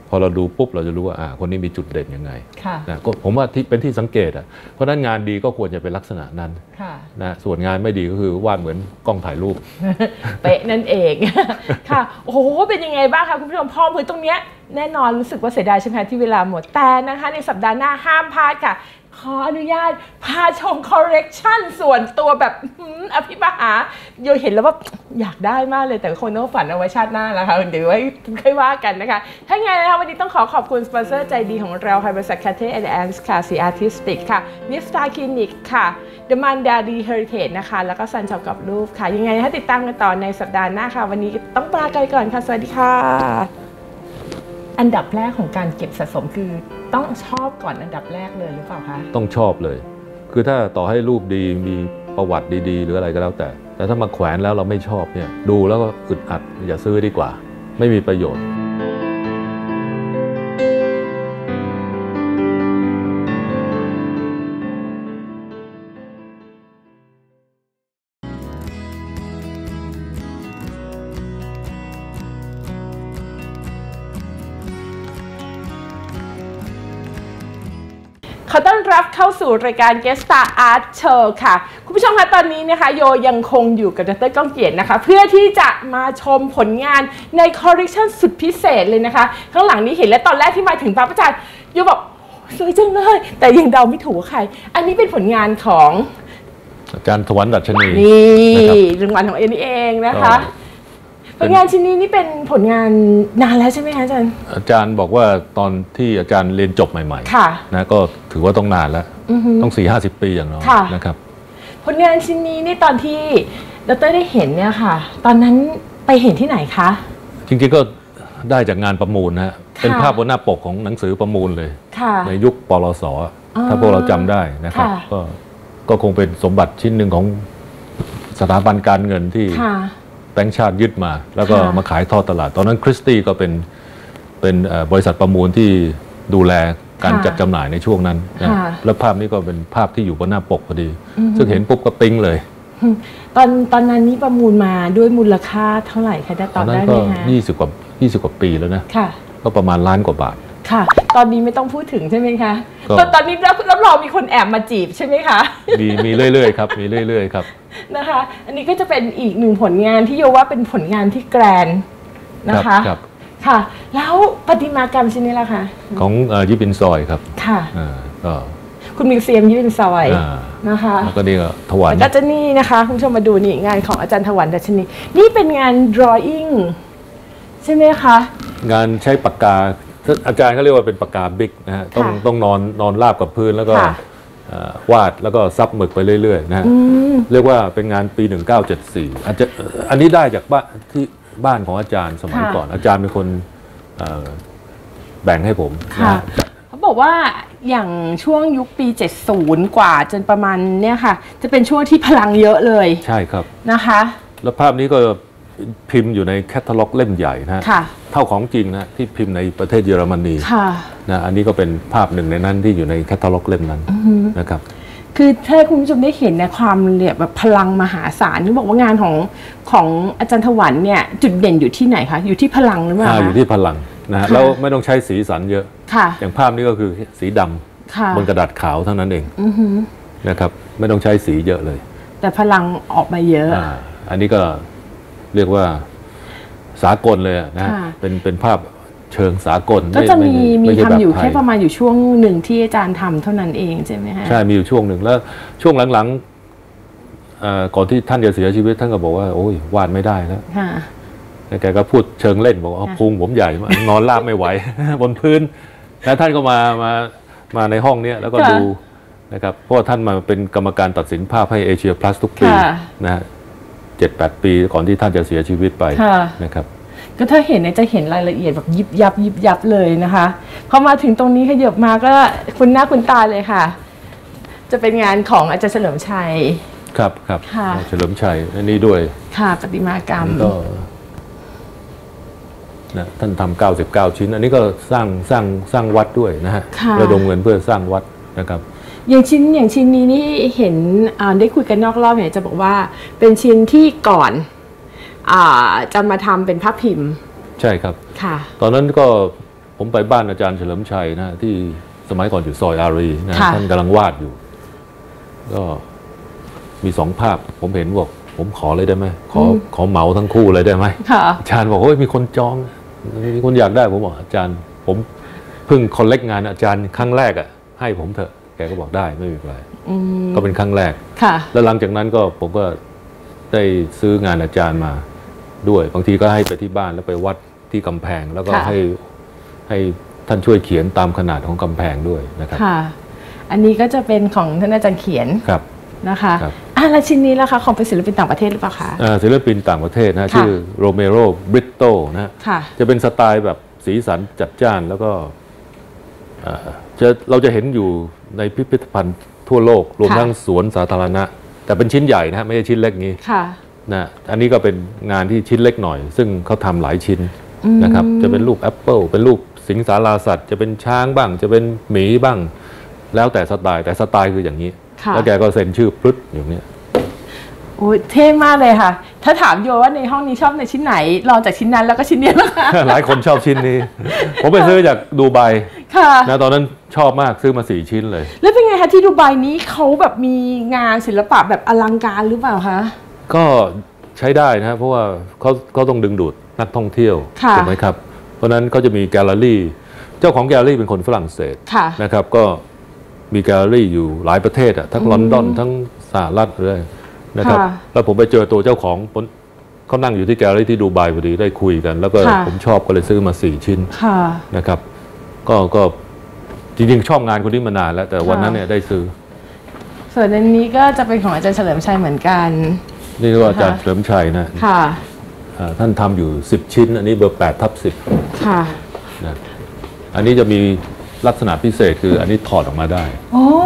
พอเราดูปุ๊บเราจะรู้ว่าคนนี้มีจุดเด่นยังไงนะก็ผมว่าที่เป็นที่สังเกตเพราะนั้นงานดีก็ควรจะเป็นลักษณะนั้นนะส่วนงานไม่ดีก็คือวาดเหมือนกล้องถ่ายรูปเป๊ะนั่นเองค่ะโอ้โหเป็นยังไงบ้างคะคุณผู้ชมพอตรงเนี้ยแน่นอนรู้สึกว่าเสียดายใช่ไหมที่เวลาหมดแต่นะคะในสัปดาห์หน้าห้ามพลาดค่ะขออนุญาตพาชมคอลเลกชันส่วนตัวแบบอภิมหาโยเห็นแล้วว่าอยากได้มากเลยแต่คนต้องฝันเอาไว้ชาติหน้าแล้วค่ะเดี๋ยวไว้ค่อยว่ากันนะคะถ้าไงนะคะวันนี้ต้องขอบคุณสปอนเซอร์ใจดีของเราค่ะบริษัท Cathay Advance ค่ะ สี Artistic ค่ะ Nifstar Clinic ค่ะ The Mandadi Heritage นะคะแล้วก็ซันช็อปกับรูปค่ะยังไงถ้าติดตามกันต่อในสัปดาห์หน้าค่ะวันนี้ต้องลาไปก่อนค่ะสวัสดีค่ะอันดับแรกของการเก็บสะสมคือต้องชอบก่อนอันดับแรกเลยหรือเปล่าคะต้องชอบเลยคือถ้าต่อให้รูปดีมีประวัติดีๆหรืออะไรก็แล้วแต่ถ้ามาแขวนแล้วเราไม่ชอบเนี่ยดูแล้วก็อึดอัดอย่าซื้อดีกว่าไม่มีประโยชน์ขอต้อนรับเข้าสู่รายการ Guest Star Art Show ค่ะคุณผู้ชมคะตอนนี้นะคะโยยังคงอยู่กับดร.ก้องเกียรตินะคะเพื่อที่จะมาชมผลงานในคอลเลคชันสุดพิเศษเลยนะคะข้างหลังนี้เห็นแล้วตอนแรกที่มาถึงพระอาจารย์โยบอกสวยจังเลยแต่ยังเดาไม่ถูกว่าใครอันนี้เป็นผลงานของอาจารย์ถวันดัชนีนี่รางวัลของนี่เองนะคะผลงานชิ้นนี้นี่เป็นผลงานนานแล้วใช่ไหมคะอาจารย์อาจารย์บอกว่าตอนที่อาจารย์เรียนจบใหม่ๆนะก็ถือว่าต้องนานแล้วต้อง40-50 ปีอย่างน้อยนะครับผลงานชิ้นนี้นี่ตอนที่ดร.ได้เห็นเนี่ยค่ะตอนนั้นไปเห็นที่ไหนคะจริงๆก็ได้จากงานประมูลนะเป็นภาพบนหน้าปกของหนังสือประมูลเลยในยุคปลส.ถ้าพวกเราจำได้นะครับก็คงเป็นสมบัติชิ้นหนึ่งของสถาบันการเงินที่แบงก์ชาติยึดมาแล้วก็มาขายทอดตลาดตอนนั้นคริสตี้ก็เป็นบริษัทประมูลที่ดูแลการจัดจำหน่ายในช่วงนั้นนะแล้วภาพนี้ก็เป็นภาพที่อยู่บนหน้าปกพอดีซึ่งเห็นปุ๊บก็ปิ๊งเลยตอนนั้นนี้ประมูลมาด้วยมูลค่าเท่าไหร่คะได้ตอบได้ไหมคะ 20 กว่าปีแล้วนะก็ประมาณ1,000,000 กว่าบาทค่ะตอนนี้ไม่ต้องพูดถึงใช่ไหมคะตอนนี้รับรองมีคนแอบมาจีบใช่ไหมคะมีเรื่อยๆครับมีเรื่อยๆครับนะคะอันนี้ก็จะเป็นอีกหนึ่งผลงานที่โยว่าเป็นผลงานที่แกรนนะคะค่ะแล้วประติมากรรมชิ้นนี้ล่ะคะของยิบินซอยครับค่ะก็คุณมิวเซียมยิบินซอยนะคะแล้วก็นี่ก็ถวันก็จะนี่นะคะคุณผู้ชมมาดูนี่งานของอาจารย์ถวันดัชนีนี่เป็นงาน drawing ใช่ไหมคะงานใช้ปากกาอาจารย์เขาเรียกว่าเป็นปากกาบิ๊กนะฮะต้องนอนราบกับพื้นแล้วก็วาดแล้วก็ซับหมึกไปเรื่อยๆนะฮะเรียกว่าเป็นงานปี1974อาจจะอันนี้ได้จากบ้านของอาจารย์สมัยก่อนอาจารย์เป็นคนแบ่งให้ผมนะเขาบอกว่าอย่างช่วงยุคปี70กว่าจนประมาณเนี่ยค่ะจะเป็นช่วงที่พลังเยอะเลยใช่ครับนะคะแล้วภาพนี้ก็พิมพ์อยู่ในแคตตาล็อกเล่มใหญ่นะเท่าของจริงนะที่พิมพ์ในประเทศเยอรมนีนะอันนี้ก็เป็นภาพหนึ่งในนั้นที่อยู่ในแคตตาล็อกเล่มนั้นนะครับคือถ้าคุณผู้ชมได้เห็นในความเนี่ยแบบพลังมหาศาลนี่บอกว่างานของอาจารย์ถวันเนี่ยจุดเด่นอยู่ที่ไหนคะอยู่ที่พลังหรือเปล่าอยู่ที่พลังนะแล้วไม่ต้องใช้สีสันเยอะอย่างภาพนี้ก็คือสีดำบนกระดาษขาวเท่านั้นเองนะครับไม่ต้องใช้สีเยอะเลยแต่พลังออกมาเยอะอันนี้ก็เรียกว่าสากลเลยนะเป็นภาพเชิงสากลก็จะมีทำอยู่แค่ประมาณอยู่ช่วงหนึ่งที่อาจารย์ทำเท่านั้นเองใช่ไหมคะใช่มีอยู่ช่วงหนึ่งแล้วช่วงหลังๆก่อนที่ท่านจะเสียชีวิตท่านก็บอกว่าโอ้ยวาดไม่ได้แล้วแกก็พูดเชิงเล่นบอกว่าพุงผมใหญ่นอนราบไม่ไหวบนพื้นแล้วท่านก็มาในห้องนี้แล้วก็ดูนะครับเพราะท่านมาเป็นกรรมการตัดสินภาพให้เอเชียพลัสทุกปีนะ7-8 ปีก่อนที่ท่านจะเสียชีวิตไปนะครับก็ถ้าเห็นเนี่ยจะเห็นรายละเอียดแบบยิบยับเลยนะคะพอมาถึงตรงนี้ขยับมาก็คุ้นหน้าคุ้นตาเลยค่ะจะเป็นงานของอาจารย์เฉลิมชัยครับเฉลิมชัยอันนี้ด้วยค่ะประติมากรรมก็นะท่านทำ99 ชิ้นอันนี้ก็สร้างวัดด้วยนะฮะระดมเงินเพื่อสร้างวัดนะครับอย่างชิ้นนี้นี่เห็นได้คุยกันนอกรอบเนี่ยจะบอกว่าเป็นชิ้นที่ก่อนจะมาทำเป็นภาพพิมพ์ใช่ครับค่ะตอนนั้นก็ผมไปบ้านอาจารย์เฉลิมชัยนะที่สมัยก่อนอยู่ซอยอารีนะท่านกำลังวาดอยู่ก็มี2 ภาพผมเห็นบอกผมขอเลยได้ไหมขอเหมาทั้งคู่เลยได้ไหมอาจารย์บอกเฮ้ยมีคนจองมีคนอยากได้ผมบอกอาจารย์ผมเพิ่งคอลเลกต์งานอาจารย์ครั้งแรกอ่ะให้ผมเถอะแกก็บอกได้ไม่มีอะไรก็เป็นครั้งแรกแล้วหลังจากนั้นก็ผมก็ได้ซื้องานอาจารย์มาด้วยบางทีก็ให้ไปที่บ้านแล้วไปวัดที่กำแพงแล้วก็ให้ท่านช่วยเขียนตามขนาดของกำแพงด้วยนะครับอันนี้ก็จะเป็นของท่านอาจารย์เขียนนะคะแล้วชิ้นนี้ล่ะคะของเป็นศิลปินต่างประเทศหรือเปล่าคะศิลปินต่างประเทศนะชื่อโรเมโรบริโตนะจะเป็นสไตล์แบบสีสันจัดจ้านแล้วก็เราจะเห็นอยู่ในพิพิธภัณฑ์ทั่วโลกรวมทั้งสวนสาธารณะแต่เป็นชิ้นใหญ่นะไม่ใช่ชิ้นเล็กนี้นะอันนี้ก็เป็นงานที่ชิ้นเล็กหน่อยซึ่งเขาทำหลายชิ้นนะครับจะเป็นรูปแอปเปิลเป็นรูปสิงสาราสัตว์จะเป็นช้างบ้างจะเป็นหมีบ้างแล้วแต่สไตล์คืออย่างนี้แล้วแกก็เซ็นชื่อพลึดอย่างนี้โอ้ยเท่มากเลยค่ะถ้าถามโยว่าในห้องนี้ชอบในชิ้นไหนลองจากชิ้นนั้นแล้วก็ชิ้นนี้นะคะหลายคนชอบชิ้นนี้ ผมไปซื้อจากดูไบนะตอนนั้นชอบมากซื้อมา4 ชิ้นเลยแล้วเป็นไงคะที่ดูไบนี้เขาแบบมีงานศิลปะแบบอลังการหรือเปล่าคะก็ใช้ได้นะเพราะว่าเขาต้องดึงดูดนักท่องเที่ยวถูกไหมครับเพราะนั้นก็จะมีแกลเลอรี่เจ้าของแกลเลอรี่เป็นคนฝรั่งเศสนะครับก็มีแกลเลอรี่อยู่หลายประเทศทั้งลอนดอนทั้งสหรัฐเลยนะครับแล้วผมไปเจอตัวเจ้าของเขานั่งอยู่ที่แกลเลอรี่ที่ดูไบพอดีได้คุยกันแล้วก็ผมชอบก็เลยซื้อมา4 ชิ้นนะครับก็จริงๆชอบงานคนนี้มานานแล้วแต่วันนั้นเนี่ยได้ซื้อส่วนอันนี้ก็จะเป็นของอาจารย์เฉลิมชัยเหมือนกันนี่ก็อาจารย์เฉลิมชัยนะท่านทำอยู่10 ชิ้นอันนี้เบอร์8/10ค่ะนะอันนี้จะมีลักษณะพิเศษคืออันนี้ถอดออกมาได้โอ้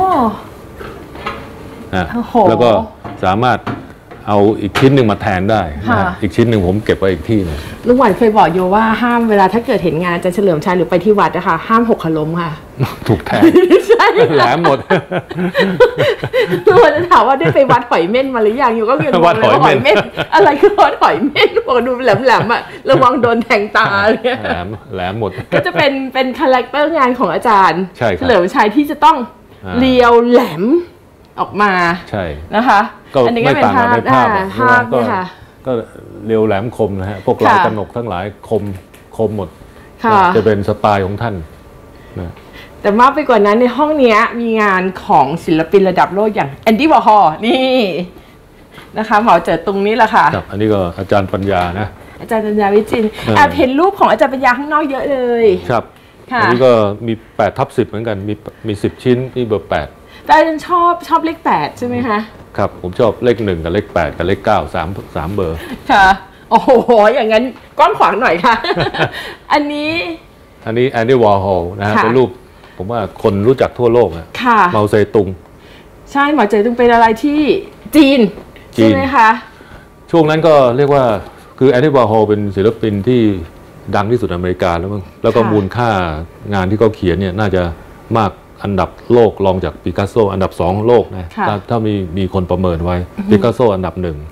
นะแล้วก็สามารถเอาอีกชิ้นหนึ่งมาแทนได้อีกชิ้นหนึ่งผมเก็บไว้อีกที่นึงลุงหวานเคยบอกโยว่าห้ามเวลาถ้าเกิดเห็นงานอาจารย์เฉลิมชัยหรือไปที่วัดนะคะห้าม6 ล้มค่ะถูกแทนแหลมหมดลุงหวานจะถามว่าได้ไปวัดหอยเม่นมาหรือยังโยก็เรียนว่าหอยเม่นอะไรคือวัดหอยเม่นบอกดูแหลมๆอ่ะระวังโดนแทงตาเลยแหลมหมดก็จะเป็นคาแรคเตอร์งานของอาจารย์เฉลิมชัยที่จะต้องเรียวแหลมออกมาใช่นะคะอันนี้ก็เป็นภาพนี่ค่ะก็เรียวแหลมคมนะฮะพวกลายกนกทั้งหลายคมหมดจะเป็นสไตล์ของท่านนะแต่มากไปกว่านั้นในห้องนี้มีงานของศิลปินระดับโลกอย่างแอนดี้วอร์ฮอลนี่นะคะหมอเจอตรงนี้แหละค่ะอันนี้ก็อาจารย์ปัญญานะอาจารย์ปัญญาวิจิตรแอบเห็นรูปของอาจารย์ปัญญาข้างนอกเยอะเลยครับอันนี้ก็มี8/10เหมือนกันมี10 ชิ้นนี่เบอร์8 แต่อาจารย์ชอบเลข8ใช่ไหมคะครับผมชอบเลข1กับเลข8กับเลข9 3เบอร์ค่ะโอ้โหอย่างนั้นกว้างขวางหน่อยค่ะอันนี้แอนดี้วอร์ฮอลนะฮะเป็นรูปผมว่าคนรู้จักทั่วโลกนะเมาเซตุงใช่เมาเซตุงเป็นอะไรที่จีนใช่ไหมคะช่วงนั้นก็เรียกว่าคือแอนดี้วอร์ฮอลเป็นศิลปินที่ดังที่สุดในอเมริกาแล้วก็มูลค่างานที่เขาเขียนเนี่ยน่าจะมากอันดับโลกรองจากปิกัสโซอันดับ2โลกนะถ้ามีคนประเมินไว้ปิกัสโซอันดับ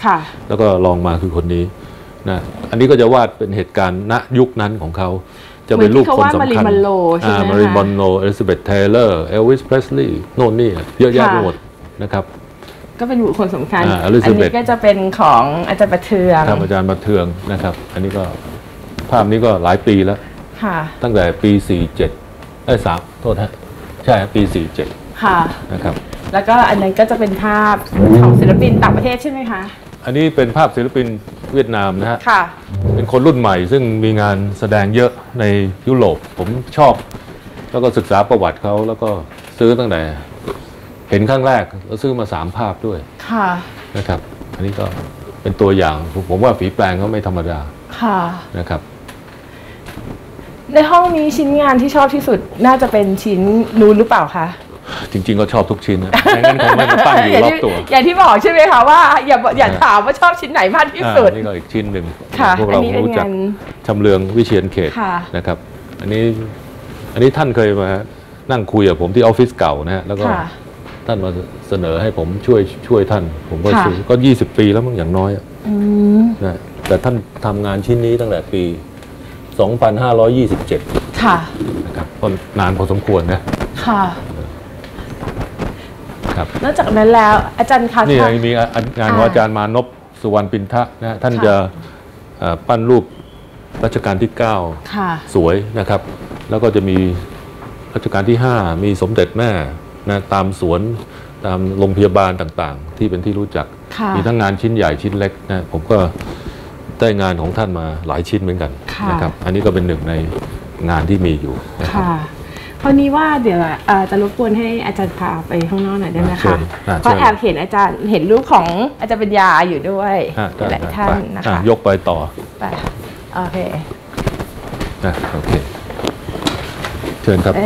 1แล้วก็รองมาคือคนนี้นะอันนี้ก็จะวาดเป็นเหตุการณ์ณยุคนั้นของเขาจะเป็นรูปคนสำคัญมารินมอนโรเอลิซาเบธเทเลอร์เอลวิสเพรสลีย์โน่นนี่เยอะแยะไปหมดนะครับก็เป็นบุคคลสำคัญอันนี้ก็จะเป็นของอาจารย์ประเทืองอาจารย์ประเทืองนะครับอันนี้ก็ภาพนี้ก็หลายปีแล้วตั้งแต่ปี47โทษฮะใช่ปี47ค่ะนะครับแล้วก็อันนั้นก็จะเป็นภาพของศิลปินต่างประเทศใช่ไหมคะอันนี้เป็นภาพศิลปินเวียดนามนะฮะค่ะเป็นคนรุ่นใหม่ซึ่งมีงานแสดงเยอะในยุโรปผมชอบแล้วก็ศึกษาประวัติเขาแล้วก็ซื้อตั้งแต่เห็นครั้งแรกแล้วซื้อมา3 ภาพด้วยค่ะนะครับอันนี้ก็เป็นตัวอย่างผมว่าฝีแปลงเขาไม่ธรรมดาค่ะนะครับในห้องนี้ชิ้นงานที่ชอบที่สุดน่าจะเป็นชิ้นนู้นหรือเปล่าคะจริงๆก็ชอบทุกชิ้นนะไม่งั้นคงไม่มาตั้งอยู่รอบตัวอย่างที่บอกใช่ไหมคะว่าอย่าถามว่าชอบชิ้นไหนมากที่สุดนี่ก็อีกชิ้นหนึ่งพวกเรารู้จักชำเลืองวิเชียรเขตนะครับอันนี้ท่านเคยมานั่งคุยกับผมที่ออฟฟิศเก่านะฮะแล้วก็ท่านมาเสนอให้ผมช่วยท่านผมก็ซื้อก็20 ปีแล้วมั้งอย่างน้อยนะแต่ท่านทำงานชิ้นนี้ตั้งแต่ปี2527 ค่ะนะครับก็นานพอสมควรนะค่ะครับนอกจากนั้นแล้วอาจารย์คะนี่ยังมีงานของอาจารย์มานพสุวรรณปินทะนะท่านจะปั้นรูปรัชกาลที่9สวยนะครับแล้วก็จะมีรัชกาลที่5มีสมเด็จแม่นะตามสวนตามโรงพยาบาลต่างๆที่เป็นที่รู้จักมีทั้งงานชิ้นใหญ่ชิ้นเล็กนะผมก็ได้งานของท่านมาหลายชิ้นเหมือนกันนะครับอันนี้ก็เป็นหนึ่งในงานที่มีอยู่นะครับคราวนี้ว่าเดี๋ยวจะรบกวนให้อาจารย์พาไปข้างนอกหน่อยได้ไหมคะเพราะแอบเห็นอาจารย์เห็นรูปของอาจารย์ปัญญาอยู่ด้วยหลายท่านนะคะยกไปต่อไปโอเคโอเคเชิญครับ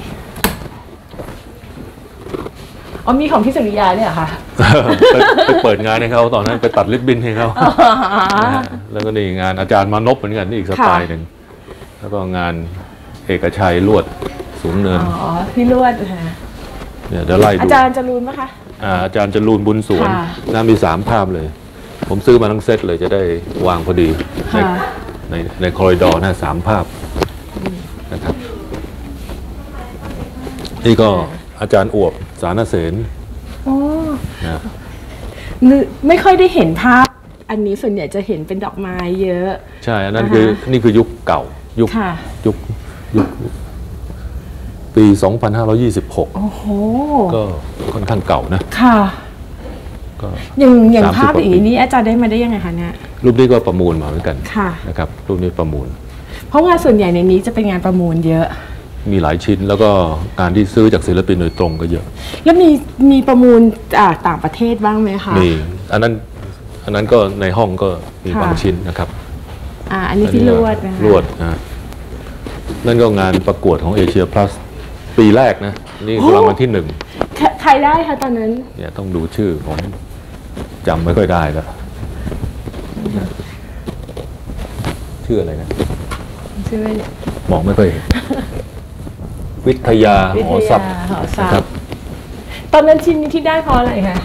มีของพี่สุริยาเนี่ยค่ะไปเปิดงานให้เขาตอนนั้นไปตัดริบบิ้นให้เขาแล้วก็นี่งานอาจารย์มานพเหมือนกันนี่อีกสไตล์หนึ่งแล้วก็งานเอกชัยลวดสูงเนินพี่ลวดค่ะเนี่ยเดี๋ยวไล่ดูอาจารย์จรูนไหมคะอาจารย์จรูนบุญสวนน่ามี3 ภาพเลยผมซื้อมาทั้งเซตเลยจะได้วางพอดีในคอริดอร์นะ3 ภาพนะครับนี่ก็อาจารย์อวบสารเสนนะไม่ค่อยได้เห็นภาพอันนี้ส่วนใหญ่จะเห็นเป็นดอกไม้เยอะใช่อันนั้นนี่คือยุคเก่ายุคปี2526 โอ้โหก็ค่อนข้างเก่านะค่ะก็อย่างภาพอย่างนี้อาจารย์ได้มาได้ยังไงคะเนี่ยรูปนี้ก็ประมูลมาเหมือนกันนะครับรูปนี้ประมูลเพราะงานส่วนใหญ่ในนี้จะเป็นงานประมูลเยอะมีหลายชิ้นแล้วก็การที่ซื้อจากศิลปินโดยตรงก็เยอะแล้วมีประมูลจากต่างประเทศบ้างไหมคะมีอันนั้นก็ในห้องก็มีบางชิ้นนะครับอันนี้พี่ลวดนะคะลวดนั่นก็งานประกวดของเอเชียพลัสปีแรกนะนี่รางวัลที่ 1ใครได้คะตอนนั้นเนี่ยต้องดูชื่อผมจำไม่ค่อยได้แล้วชื่ออะไรนะชื่อมองไม่ค่อยเห็นวิทยาหอทรัพย์ครับตอนนั้นชิ้นนี้ที่ได้เพราะอะไรคะ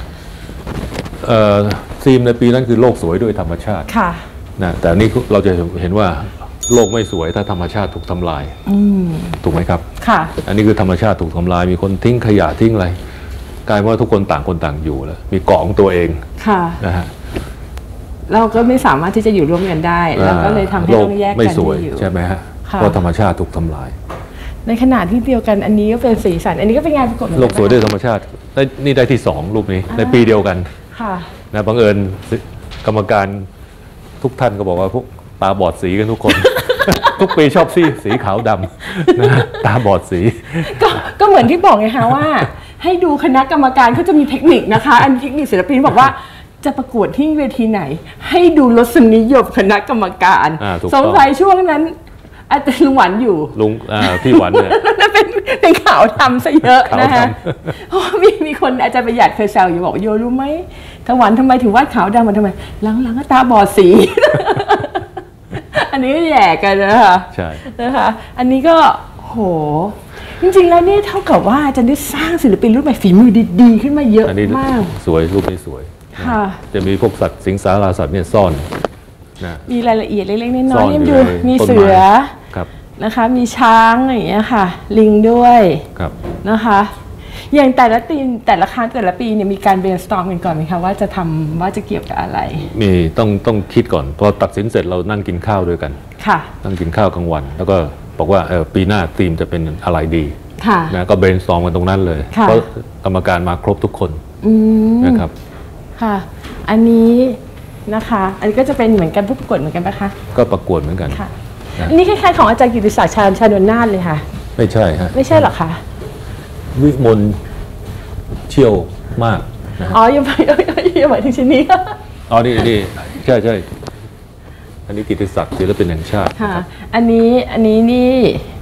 ธีมในปีนั้นคือโลกสวยด้วยธรรมชาติค่ะนะแต่นี้เราจะเห็นว่าโลกไม่สวยถ้าธรรมชาติถูกทำลายถูกไหมครับค่ะอันนี้คือธรรมชาติถูกทำลายมีคนทิ้งขยะทิ้งอะไรกลายว่าทุกคนต่างคนต่างอยู่แล้วมีเกาะของตัวเองค่ะนะฮะเราก็ไม่สามารถที่จะอยู่ร่วมกันได้แล้วก็เลยทำให้ต้องแยกกันอยู่ใช่ไหมฮะเพราะธรรมชาติถูกทำลายในขณะที่เดียวกันอันนี้ก็เป็นสีสันอันนี้ก็เป็นงานประกวดโลกสวยด้วยธรรมชาตินี่ได้ที่2รูปนี้ในปีเดียวกันค่ะนะบังเอิญกรรมการทุกท่านก็บอกว่าพวกตาบอดสีกันทุกคน ทุกปีชอบสีขาวดำนะตาบอดสีก็เหมือนที่บอกไงคะว่าให้ดูคณะกรรมการเขาจะมีเทคนิคนะคะอันเทคนิคศิลปินบอกว่าจะประกวดที่เวทีไหนให้ดูรสนิยมคณะกรรมการสงสัยช่วงนั้นอาจารย์ลุงหวันอยู่ลุงพี่หวันเนี่ยเป็นข่าวทำซะเยอะนะคะเพราะมีคนอาจารย์ประหยัดเคยแซวอยู่บอกโยรู้ไหมถวันทำไมถึงวาดขาวดำมันทำไมหลังๆก็ตาบอดสีอันนี้ก็แย่กันนะคะใช่นะคะอันนี้ก็โหจริงๆแล้วนี่เท่ากับว่าอาจารย์ได้สร้างศิลปินรุ่นใหม่ฝีมือดีๆขึ้นมาเยอะมากสวยรูปนี้สวยค่ะจะมีพวกสัตว์สิงสาราสัตว์เนี่ยซ่อนมีรายละเอียดเล็กๆน้อยๆยังดูมีเสือนะคะมีช้างอย่างเงี้ยค่ะลิงด้วยนะคะอย่างแต่ละปีแต่ละปีเนี่ยมีการ brainstorm กันก่อนไหมคะว่าจะเกี่ยวกับอะไรมีต้องคิดก่อนพอตัดสินเสร็จเรานั่งกินข้าวด้วยกันค่ะนั่งกินข้าวกลางวันแล้วก็บอกว่าปีหน้าธีมจะเป็นอะไรดีนะก็ brainstorm กันตรงนั้นเลยเพราะกรรมการมาครบทุกคนนะครับค่ะอันนี้นะคะอันนี้ก็จะเป็นเหมือนกันผู้ประกวดเหมือนกันปะคะก็ประกวดเหมือนกันค่ะอันนี้คล้ายๆของอาจารย์กิติศักดิ์ชาญวนาถเลยค่ะไม่ใช่ฮะไม่ใช่หรอคะวิมลเชี่ยวมากยังหมายถึงชิ้นนี้นี่ใช่อันนี้กิติศักดิ์ศิลปินแห่งชาติค่ะอันนี้นี่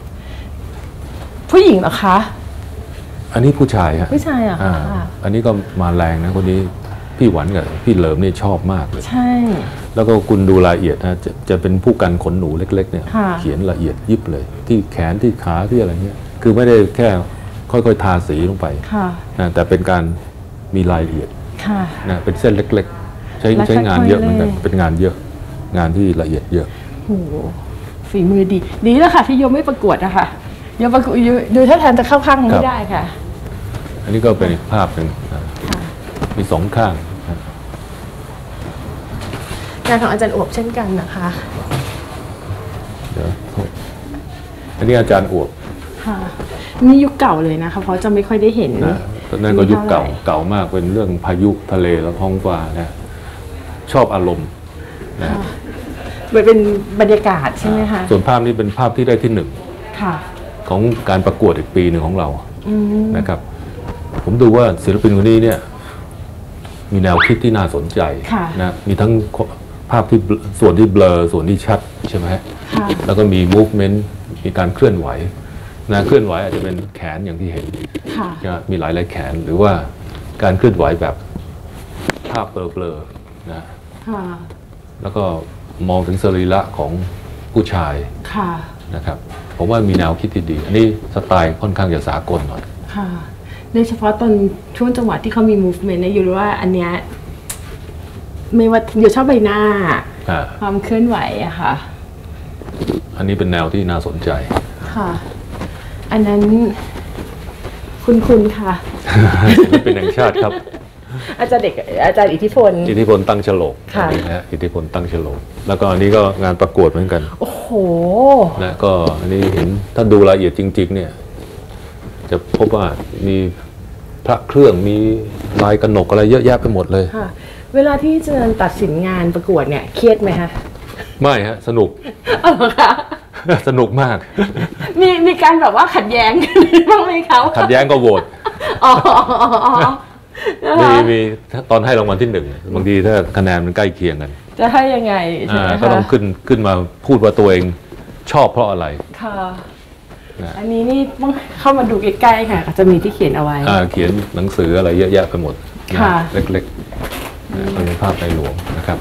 ผู้หญิงเหรอคะอันนี้ผู้ชายฮะผู้ชายอ่ะอันนี้ก็มาแรงนะคนนี้พี่หวันกับพี่เหลิมนี่ชอบมากเลยใช่แล้วก็คุณดูรายละเอียดนะจะเป็นผู้กันขนหนูเล็กๆเนี่ยเขียนละเอียดยิบเลยที่แขนที่ขาที่อะไรเงี้ยคือไม่ได้แค่ค่อยๆทาสีลงไปนะแต่เป็นการมีรายละเอียดนะเป็นเส้นเล็กๆใช้งานเยอะเหมือนกันเป็นงานเยอะงานที่ละเอียดเยอะโอ้ฝีมือดีแล้วค่ะที่โยมไม่ประกวดนะคะโยมประกวดดูท่าทางจะเข้าข้างไม่ได้ค่ะอันนี้ก็เป็นอีกภาพหนึ่งมีสองข้างงานของอาจารย์อวบเช่นกันนะคะเดี๋ยวอันนี้อาจารย์อวบค่ะนี่ยุคเก่าเลยนะคะเพราะจะไม่ค่อยได้เห็นนั่นก็ยุคเก่ามากเป็นเรื่องพายุทะเลและท้องฟ้านะชอบอารมณ์นะเป็นบรรยากาศใช่ไหมคะส่วนภาพนี้เป็นภาพที่ได้ที่1ของการประกวดอีกปีหนึ่งของเรานะครับผมดูว่าศิลปินคนนี้เนี่ยมีแนวคิดที่น่าสนใจนะมีทั้งภาพที่ส่วนที่เบลอส่วนที่ชัดใช่ไหมแล้วก็มี movement มีการเคลื่อนไหวนะเคลื่อนไหวอาจจะเป็นแขนอย่างที่เห็นมีหลายแขนหรือว่าการเคลื่อนไหวแบบภาพเบลอๆนะแล้วก็มองถึงสรีระของผู้ชายนะครับผมว่ามีแนวคิดที่ดีอันนี้สไตล์ค่อนข้างจะสากลหน่อยโดยเฉพาะตอนช่วงจังหวะที่เขามี movement นะอยู่รู้ว่าอันเนี้ยไม่ว่าอยู่ชอบใบหน้าความเคลื่อนไหวอะค่ะอันนี้เป็นแนวที่น่าสนใจค่ะอันนั้นคุณค่ะเป็นแห่งชาติครับอาจารย์อิทธิพลตั้งฉลกนะอิทธิพลตั้งฉลกแล้วก็อันนี้ก็งานประกวดเหมือนกันโอ้โหนะก็อันนี้เห็นถ้าดูรายละเอียดจริงๆเนี่ยจะพบว่ามีพระเครื่องมีลายกระหนกอะไรเยอะแยะไปหมดเลยเวลาที่จะตัดสินงานประกวดเนี่ยเครียดไหมคะไม่ฮะสนุกสนุกมากมีการแบบว่าขัดแย้งกันบ้างไหมคะขัดแย้งก็โหวตมีตอนให้รางวัลที่1บางทีถ้าคะแนนมันใกล้เคียงกันจะให้ยังไงก็ต้องขึ้นมาพูดว่าตัวเองชอบเพราะอะไรค่ะอันนี้นี่ต้องเข้ามาดูใกล้ๆค่ะจะมีที่เขียนเอาไว้เขียนหนังสืออะไรเยอะแยะไปหมดเล็กๆเป็นภาพในหลวงนะครับ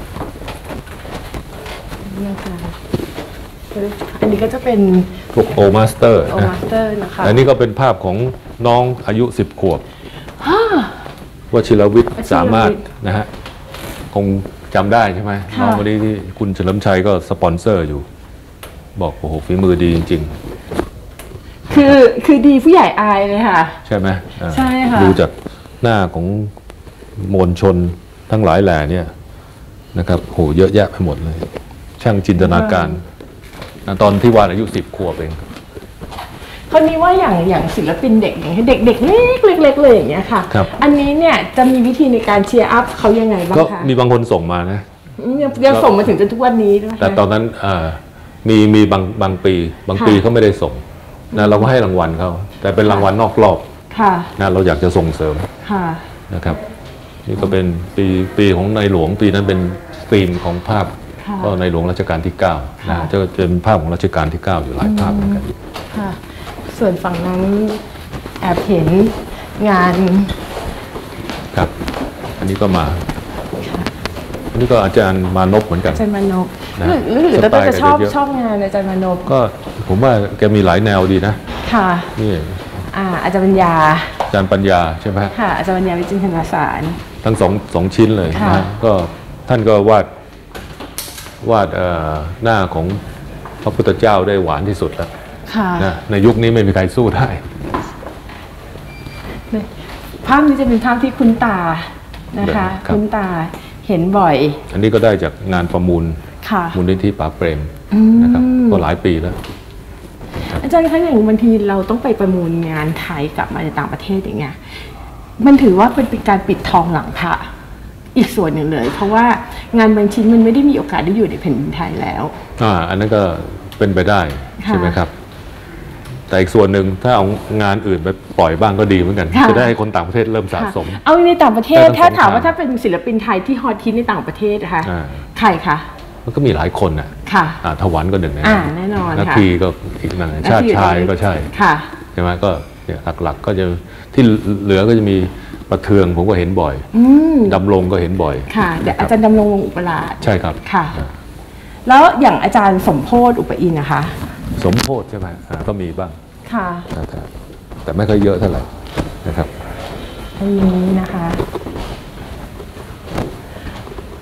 อันนี้ก็จะเป็นพวกโอมาสเตอร์นะคะอันนี้ก็เป็นภาพของน้องอายุ10 ขวบวชิรวิทย์สามารถนะฮะคงจำได้ใช่ไหมน้องคนนี้ที่คุณเฉลิมชัยก็สปอนเซอร์อยู่บอกโอ้โหฝีมือดีจริงๆคือดีผู้ใหญ่อายเลยค่ะใช่ไหมใช่ค่ะดูจากหน้าของมวลชนทั้งหลายแหล่เนี่ยนะครับโหเยอะแยะไปหมดเลยช่างจินตนาการตอนที่วาดอายุ10 ขวบเองคนนี้ว่าอย่างศิลปินเด็กอย่างเด็กเล็กเลยอย่างเงี้ยค่ะอันนี้เนี่ยจะมีวิธีในการเชียร์อัพเขายังไงบ้างคะก็มีบางคนส่งมานะยังส่งมาถึงจนทุกวันนี้ด้วยแต่ตอนนั้นมีบางปีเขาไม่ได้ส่งนะเราก็ให้รางวัลเขาแต่เป็นรางวัลนอกรอบนะเราอยากจะส่งเสริมนะครับนี่ก็เป็นปีของในหลวงปีนั้นเป็นธีมของภาพก็ในหลวงรัชกาลที่9นะจะเป็นภาพของรัชกาลที่9อยู่หลายภาพเหมือนกันส่วนฝั่งนั้นแอบเห็นงานครับอันนี้ก็มาอันนี้ก็อาจารย์มานพเหมือนกันอาจารย์มานพหรือจะชอบงานอาจารย์มานพก็ผมว่าแกมีหลายแนวดีนะค่ะนี่อาจารย์ปัญญาใช่ไหมค่ะอาจารย์ปัญญาวิจิตรสารทั้งสองชิ้นเลยนะก็ท่านก็วาดหน้าของพระพุทธเจ้าได้หวานที่สุดแล้วนะในยุคนี้ไม่มีใครสู้ได้ภาพนี้จะเป็นภาพที่คุ้นตานะคะคุ้นตาเห็นบ่อยอันนี้ก็ได้จากงานประมูลมูลนิธิป๋าเปรมนะครับก็หลายปีแล้วอาจารย์คะอย่างบางทีเราต้องไปประมูลงานไทยกลับมาในต่างประเทศอย่างเงี้ยมันถือว่าเป็นการปิดทองหลังพระอีกส่วนหนึ่งเลยเพราะว่างานบางชิ้นมันไม่ได้มีโอกาสได้อยู่ในแผ่นดินไทยแล้วอันนั้นก็เป็นไปได้ใช่ไหมครับแต่อีกส่วนหนึ่งถ้าเอางานอื่นไปปล่อยบ้างก็ดีเหมือนกันจะได้ให้คนต่างประเทศเริ่มสะสมเอาในต่างประเทศถ้าถามว่าถ้าเป็นศิลปินไทยที่ฮอตฮิตในต่างประเทศนะคะใครคะมันก็มีหลายคนน่ะถวันก็หนึ่งแน่นอนนาทีก็อีกหนึ่งชาติชายก็ใช่ใช่ไหมก็เนี่ยหลักๆก็จะที่เหลือก็จะมีประเทืองผมก็เห็นบ่อยดำรงก็เห็นบ่อยค่ะแต่อาจารย์ดำรงอุปราชใช่ครับค่ะแล้วอย่างอาจารย์สมโพธิอุปอินนะคะสมโพธิใช่ไหมก็มีบ้างค่ะแต่ไม่ค่อยเยอะเท่าไหร่นะครับอันนี้นะคะ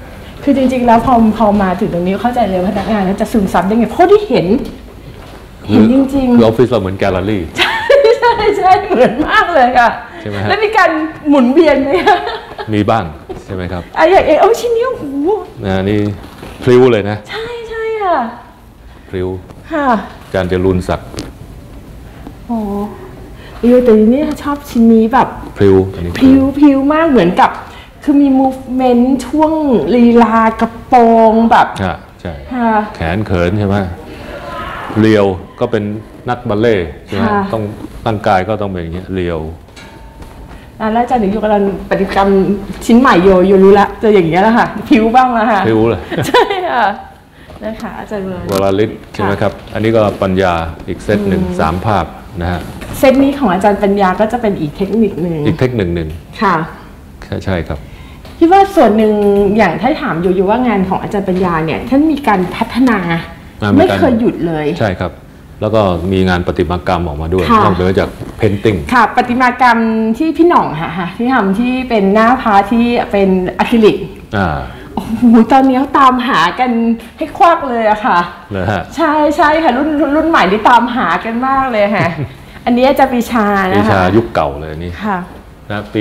คือจริงๆแล้วพอมาถึงตรงนี้เข้าใจเลยพนักงานจะซึมซับได้ไงเพราะที่เห็นจริงๆคือออฟฟิศเราเหมือนแกลเลอรี่ใช่เหมือนมากเลยค่ะใช่ไหมฮะแล้วมีการหมุนเวียนไหมคะมีบ้างใช่ไหมครับอย่างชิ้นนี้โอ้โหนี่พลิ้วเลยนะใช่ค่ะพลิ้วค่ะอาจารย์จรูนศักดิ์โอ้แต่ทีนี้ชอบชิ้นนี้แบบพลิ้วมากเหมือนกับคือมี movement ช่วงลีลากระโปรงแบบใช่แขนเขินใช่ไหมเรียวก็เป็นนักบัลเล่ใช่ไหมต้องร่างกายก็ต้องเป็นอย่างเงี้ยเรียวแล้วอาจารย์หนึ่งอยู่กำลังปฏิกรรมชิ้นใหม่โยรู้ละจะอย่างเงี้ยแล้วค่ะผิวบ้างแล้วค่ะผิวเลยใช่ค่ะนะคะอาจารย์วราลิศใช่ไหมครับอันนี้ก็ปัญญาอีกเซตหนึ่ง3 ภาพนะฮะเซตนี้ของอาจารย์ปัญญาก็จะเป็นอีกเทคนิคหนึ่งค่ะใช่ครับคิดว่าส่วนหนึ่งอย่างถ้าถามอยู่ว่างานของอาจารย์ปัญญาเนี่ยท่านมีการพัฒนาไม่เคยหยุดเลยใช่ครับแล้วก็มีงานประติมากรรมออกมาด้วยนอกเหนือจากเพนติ้งค่ะประติมากรรมที่พี่หน่องค่ะที่ทำที่เป็นหน้าพระที่เป็นอะคริลิกโอ้โหตอนนี้ตามหากันให้ควักเลยอะค่ะใช่ค่ะรุ่นใหม่ที่ตามหากันมากเลยค่ะอันนี้จะปีชานะคะปีชายุคเก่าเลยนี่นะปี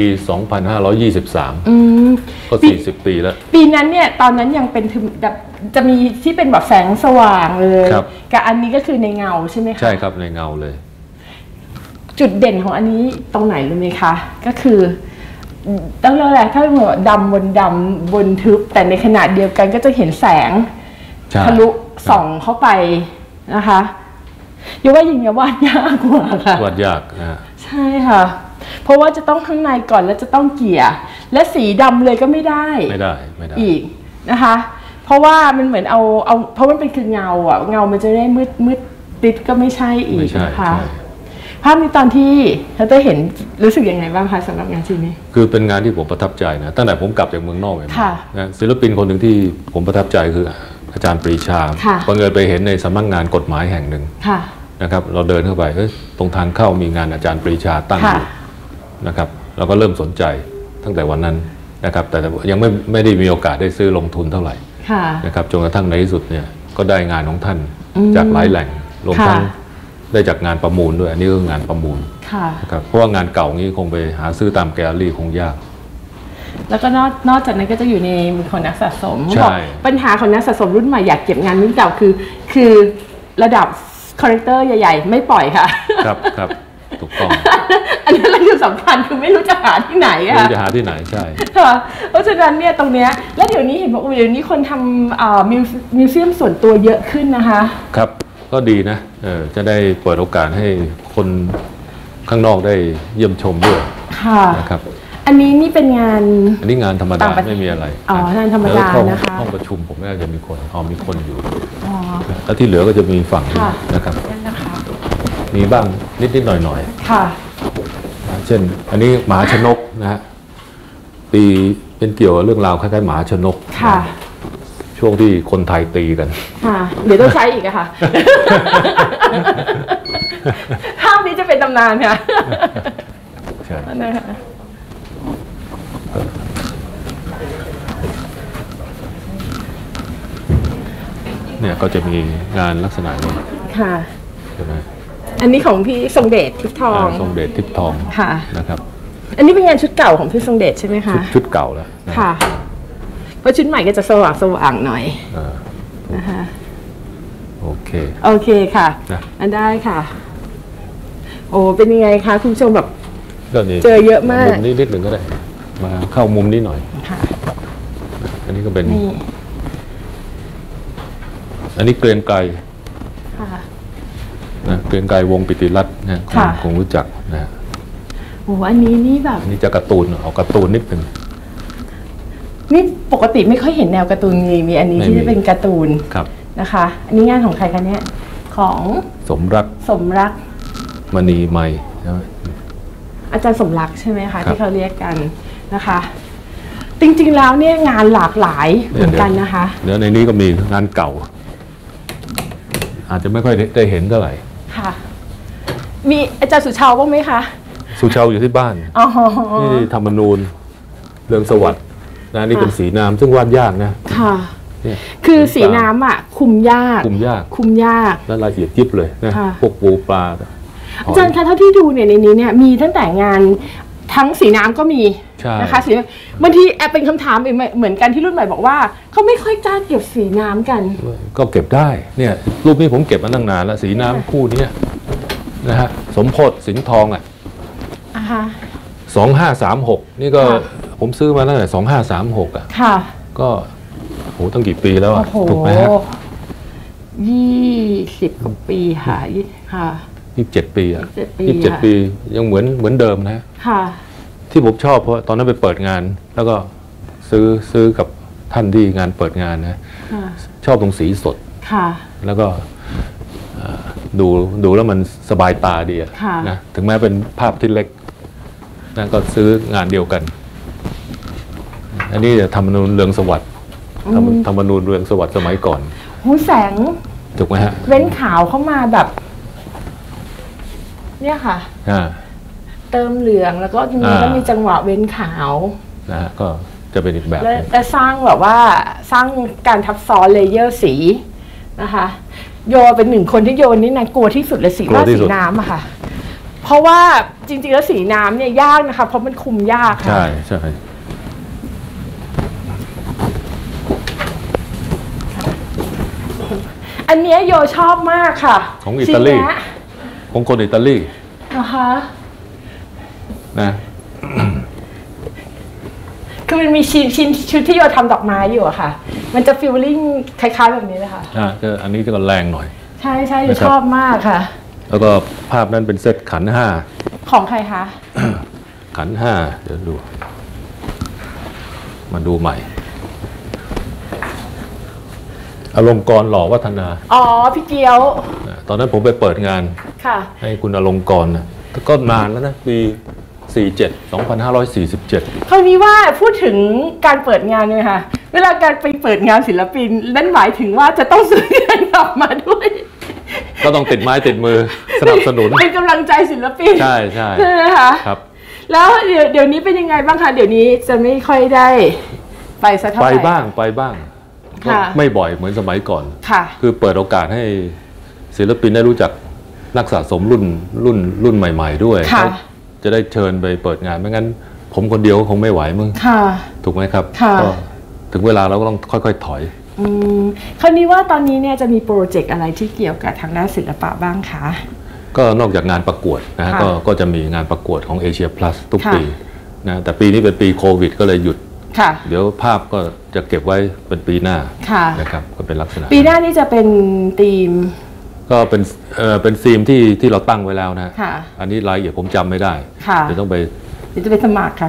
2523ก็40 ปีแล้วปีนั้นเนี่ยตอนนั้นยังเป็นจะมีที่เป็นแบบแสงสว่างเลยกับอันนี้ก็คือในเงาใช่ไหมคะใช่ครับในเงาเลยจุดเด่นของอันนี้ตรงไหนรู้ไหมคะก็คือต้องเรียกอะไรถ้าเหมือนดำบนทึบแต่ในขณะเดียวกันก็จะเห็นแสงทะลุส่องเข้าไปนะคะอย่าว่าอย่างนี้วาดยากกว่าค่ะวาดยากใช่ค่ะเพราะว่าจะต้องข้างในก่อนแล้วจะต้องเกี่ยและสีดำเลยก็ไม่ได้อีกนะคะเพราะว่ามันเหมือนเอาเพราะมันเป็นคือเงาเงามันจะได้มืดติดก็ไม่ใช่อีกนะคะภาพนี้ตอนที่เราได้เห็นรู้สึกยังไงบ้างคะสำหรับงานชิ้นนี้คือเป็นงานที่ผมประทับใจนะตั้งแต่ผมกลับจากเมืองนอกเลยนะศิลปินคนหนึ่งที่ผมประทับใจคืออาจารย์ปรีชาบังเอิญไปเห็นในสำนักงานกฎหมายแห่งหนึ่งนะครับเราเดินเข้าไปตรงทางเข้ามีงานอาจารย์ปรีชาตั้งอยู่นะครับเราก็เริ่มสนใจตั้งแต่วันนั้นนะครับแต่ยังไม่ได้มีโอกาสได้ซื้อลงทุนเท่าไหร่นะครับจนกระทั่งในที่สุดเนี่ยก็ได้งานของท่านจากหลายแหล่งรวมทั้งได้จากงานประมูลด้วยอันนี้ก็งานประมูลนะครับเพราะว่างานเก่านี้คงไปหาซื้อตามแกลเลอรี่คงยากแล้วก็นอกจากนั้นก็จะอยู่ในมือของนักสะสมบอกปัญหาของนักสะสมรุ่นใหม่อยากเก็บงานรุ่นเก่าคือระดับคอลเลกเตอร์ใหญ่ๆไม่ปล่อยค่ะครับถูกต้องอันนี้อะไรที่สำคัญคือไม่รู้จะหาที่ไหนไม่รู้จะหาที่ไหนใช่เพราะฉะนั้นเนี่ยตรงเนี้ยแล้วเดี๋ยวนี้เห็นบอกว่าเดี๋ยวนี้คนทำมิวเซียมส่วนตัวเยอะขึ้นนะคะครับก็ดีนะจะได้เปิดโอกาสให้คนข้างนอกได้เยี่ยมชมด้วยนะครับอันนี้นี่เป็นงานอันนี้งานธรรมดาไม่มีอะไรงานธรรมดานะคะห้องประชุมผมน่าจะมีคนมีคนอยู่แล้วที่เหลือก็จะมีฝั่งนะครับมีบ้างนิดหน่อยเช่นอันนี้หมาชนกนะฮะตีเป็นเกี่ยวกับเรื่องราวคล้ายๆหมาชนกช่วงที่คนไทยตีกันเดี๋ยวต้องใช้อีกอะค่ะภาพนี้จะเป็นตำนานค่ะใช่เนี่ยก็จะมีงานลักษณะนี้ค่ะใช่ไหมอันนี้ของพี่ทรงเดชทิพย์ทองทิพย์ทองค่ะนะครับอันนี้เป็นงานชุดเก่าของพี่ทรงเดชใช่ไหมคะชุดเก่าแล้วค่ะเพราะชุดใหม่ก็จะสว่างหน่อยนะคะโอเคค่ะอันได้ค่ะโอ้เป็นยังไงคะคุณผู้ชมแบบเจอเยอะมากมุมนี้นิดหนึ่งก็ได้มาเข้ามุมนี้หน่อยค่ะอันนี้ก็เป็นอันนี้เกรียงไกรนะเกรียงไกรวงปิติรัตน์นะคงรู้จักนะโอ้อันนี้นี่แบบอันนี้จะการ์ตูนเอาการ์ตูนนิดหนึ่งนี่ปกติไม่ค่อยเห็นแนวการ์ตูนมีอันนี้ที่เป็นการ์ตูนนะคะอันนี้งานของใครคะเนี่ยของสมรักมณีไมยอาจารย์สมรักใช่ไหมคะที่เขาเรียกกันนะคะจริงๆแล้วเนี่ยงานหลากหลายเหมือนกันนะคะเดี๋ยวในนี้ก็มีงานเก่าอาจจะไม่ค่อยได้เห็นเท่าไหร่ค่ะมีอาจารย์สุชาวบ้างไหมคะสุชาวอยู่ที่บ้านที่ธรรมนูญเรืองสวัสดิ์นะนี่เป็นสีน้ำซึ่งวาดยากนะค่ะคือสีน้ำอ่ะคุมยากและละเอียดยิบเลยนะพวกปูปลาอาจารย์คะเท่าที่ดูเนี่ยในนี้เนี่ยมีตั้งแต่งานทั้งสีน้ำก็มีนะคะสีบางทีแอบเป็นคำถามเหมือนกันที่รุ่นใหม่บอกว่าเขาไม่ค่อยกล้าเก็บสีน้ำกันก็เก็บได้เนี่ยรูปนี้ผมเก็บมาตั้งนานแล้วสีน้ำคู่นี้นะฮะสมโพธิสิงห์ทอง2536นี่ก็ผมซื้อมาตั้งแต่2536 ค่ะก็โหตั้งกี่ปีแล้วถูกไหมฮะ 20 กว่าปีค่ะ 27 ปี27 ปียังเหมือนเดิมนะค่ะที่ผมชอบเพราะตอนนั้นไปเปิดงานแล้วก็ซื้อกับท่านที่งานเปิดงานนะชอบตรงสีสดค่ะแล้วก็ดูแล้วมันสบายตาดีนะถึงแม้เป็นภาพที่เล็กนั่นก็ซื้องานเดียวกันอันนี้ธรรมนูญเรืองสวัสดิ์ธรรมนูญเรืองสวัสดิ์สมัยก่อนหูแสงถูกไหมฮะเว้นขาวเข้ามาแบบเนี่ยค่ะเติมเหลืองแล้วก็ทีนี้ก็มีจังหวะเว้นขาวนะก็จะเป็นอีกแบบและสร้างแบบว่าสร้างการทับซ้อนเลเยอร์สีนะคะโยเป็นหนึ่งคนที่โยนนี่นะกลัวที่สุดเลยสีว่าสีน้ำอะค่ะเพราะว่าจริงๆแล้วสีน้ำเนี่ยยากนะคะเพราะมันคุมยากค่ะใช่อันนี้โยชอบมากค่ะของอิตาลีของคนอิตาลีนะคะนะคือมันมีชิ้นชุดที่โยทำดอกไม้อยู่อะค่ะมันจะฟีลลิ่งคล้ายๆแบบนี้เลยค่ะอันนี้จะแรงหน่อยใช่โยชอบมากค่ะแล้วก็ภาพนั้นเป็นเซตขัน5 ของใครคะขัน5เดี๋ยวดูมาดูใหม่อลงกรณ์หล่อวัฒนาพี่เกียวตอนนั้นผมไปเปิดงานให้คุณอลงกรณ์ก็นานแล้วนะปี2547 คราวนี้ว่าพูดถึงการเปิดงานเลยค่ะเวลาการไปเปิดงานศิลปินนั่นหมายถึงว่าจะต้องซื้องานกลับมาด้วยก็ต้องติดไม้ติดมือสนับสนุนเป็นกำลังใจศิลปินใช่ใช่ไหมคะครับแล้วเดี๋ยวนี้เป็นยังไงบ้างคะเดี๋ยวนี้จะไม่ค่อยได้ไปสักเท่าไหร่ไปบ้างไม่บ่อยเหมือนสมัยก่อนคือเปิดโอกาสให้ศิลปินได้รู้จักนักสะสมรุ่นใหม่ๆด้วยจะได้เชิญไปเปิดงานไม่งั้นผมคนเดียวคงไม่ไหวมึงถูกไหมครับก็ถึงเวลาเราก็ต้องค่อยๆถอยคราวนี้ว่าตอนนี้เนี่ยจะมีโปรเจกต์อะไรที่เกี่ยวกับทางด้านศิลปะบ้างคะก็นอกจากงานประกวดนะก็จะมีงานประกวดของ Asia Plus ทุกปีนะแต่ปีนี้เป็นปีโควิดก็เลยหยุดเดี๋ยวภาพก็จะเก็บไว้เป็นปีหน้านะครับก็เป็นลักษณะปีหน้านี่จะเป็นธีมก็เป็นธีมที่เราตั้งไว้แล้วนะอันนี้รายละเอียดผมจำไม่ได้จะต้องไปจะไปสมัครค่ะ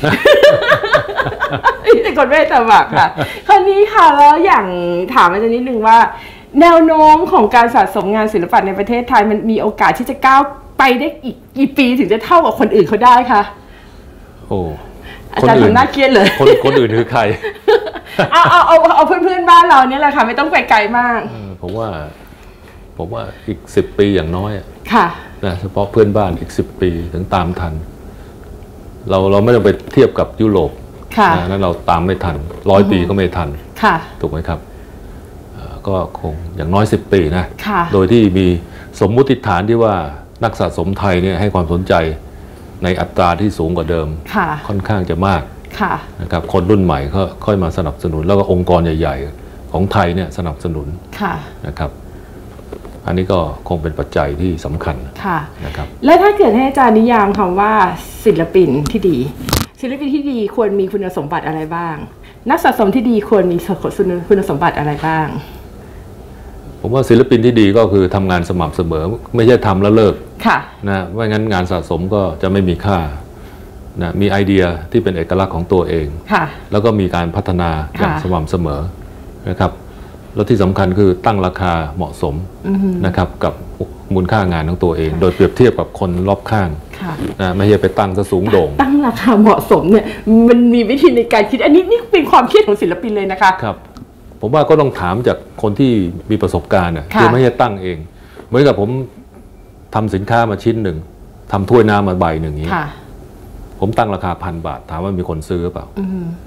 แต่คนไม่สมัครค่ะคราวนี้ค่ะแล้วอย่างถามอาจารย์นิดนึงว่าแนวโน้มของการสะสมงานศิลปะในประเทศไทยมันมีโอกาสที่จะก้าวไปได้อีกกี่ปีถึงจะเท่ากับคนอื่นเขาได้คะโอ้อาจารย์ทำหน้าเครียดเลยคนอื่นคือใครเอาเพื่อนบ้านเราเนี่ยแหละค่ะไม่ต้องไปไกลมากผมว่าอีก10 ปีอย่างน้อยค่ะนะเฉพาะเพื่อนบ้านอีก10 ปีถึงตามทันเราไม่ต้องไปเทียบกับยุโรปนั้นเราตามไม่ทัน100 ปีก็ไม่ทันถูกไหมครับก็คงอย่างน้อย10 ปีนะโดยที่มีสมมุติฐานที่ว่านักสะสมไทยเนี่ยให้ความสนใจในอัตราที่สูงกว่าเดิมค่อนข้างจะมากนะครับคนรุ่นใหม่ก็ค่อยมาสนับสนุนแล้วก็องค์กรใหญ่ๆของไทยเนี่ยสนับสนุนนะครับอันนี้ก็คงเป็นปัจจัยที่สำคัญนะครับและถ้าเกิดให้อาจารย์นิยามคำว่าศิลปินที่ดีควรมีคุณสมบัติอะไรบ้างนักสะสมที่ดีควรมีคุณสมบัติอะไรบ้างผมว่าศิลปินที่ดีก็คือทำงานสม่ำเสมอไม่ใช่ทำแล้วเลิกนะไม่งั้นงานสะสมก็จะไม่มีค่านะมีไอเดียที่เป็นเอกลักษณ์ของตัวเองแล้วก็มีการพัฒนาอย่างสม่ำเสมอนะครับแล้วที่สำคัญคือตั้งราคาเหมาะสมนะครับกับมูลค่างานของตัวเองโดยเปรียบเทียบกับคนรอบข้างนะไม่ใช่ไปตั้งซะสูงโด่งตั้งราคาเหมาะสมเนี่ยมันมีวิธีในการคิดอันนี้นี่เป็นความคิดของศิลปินเลยนะคะครับผมว่าก็ต้องถามจากคนที่มีประสบการณ์คือไม่ใช่ตั้งเองเหมือนกับผมทำสินค้ามาชิ้นหนึ่งทำถ้วยน้ำมาใบหนึ่งนี้ผมตั้งราคา1,000 บาทถามว่ามีคนซื้อหรือเปล่า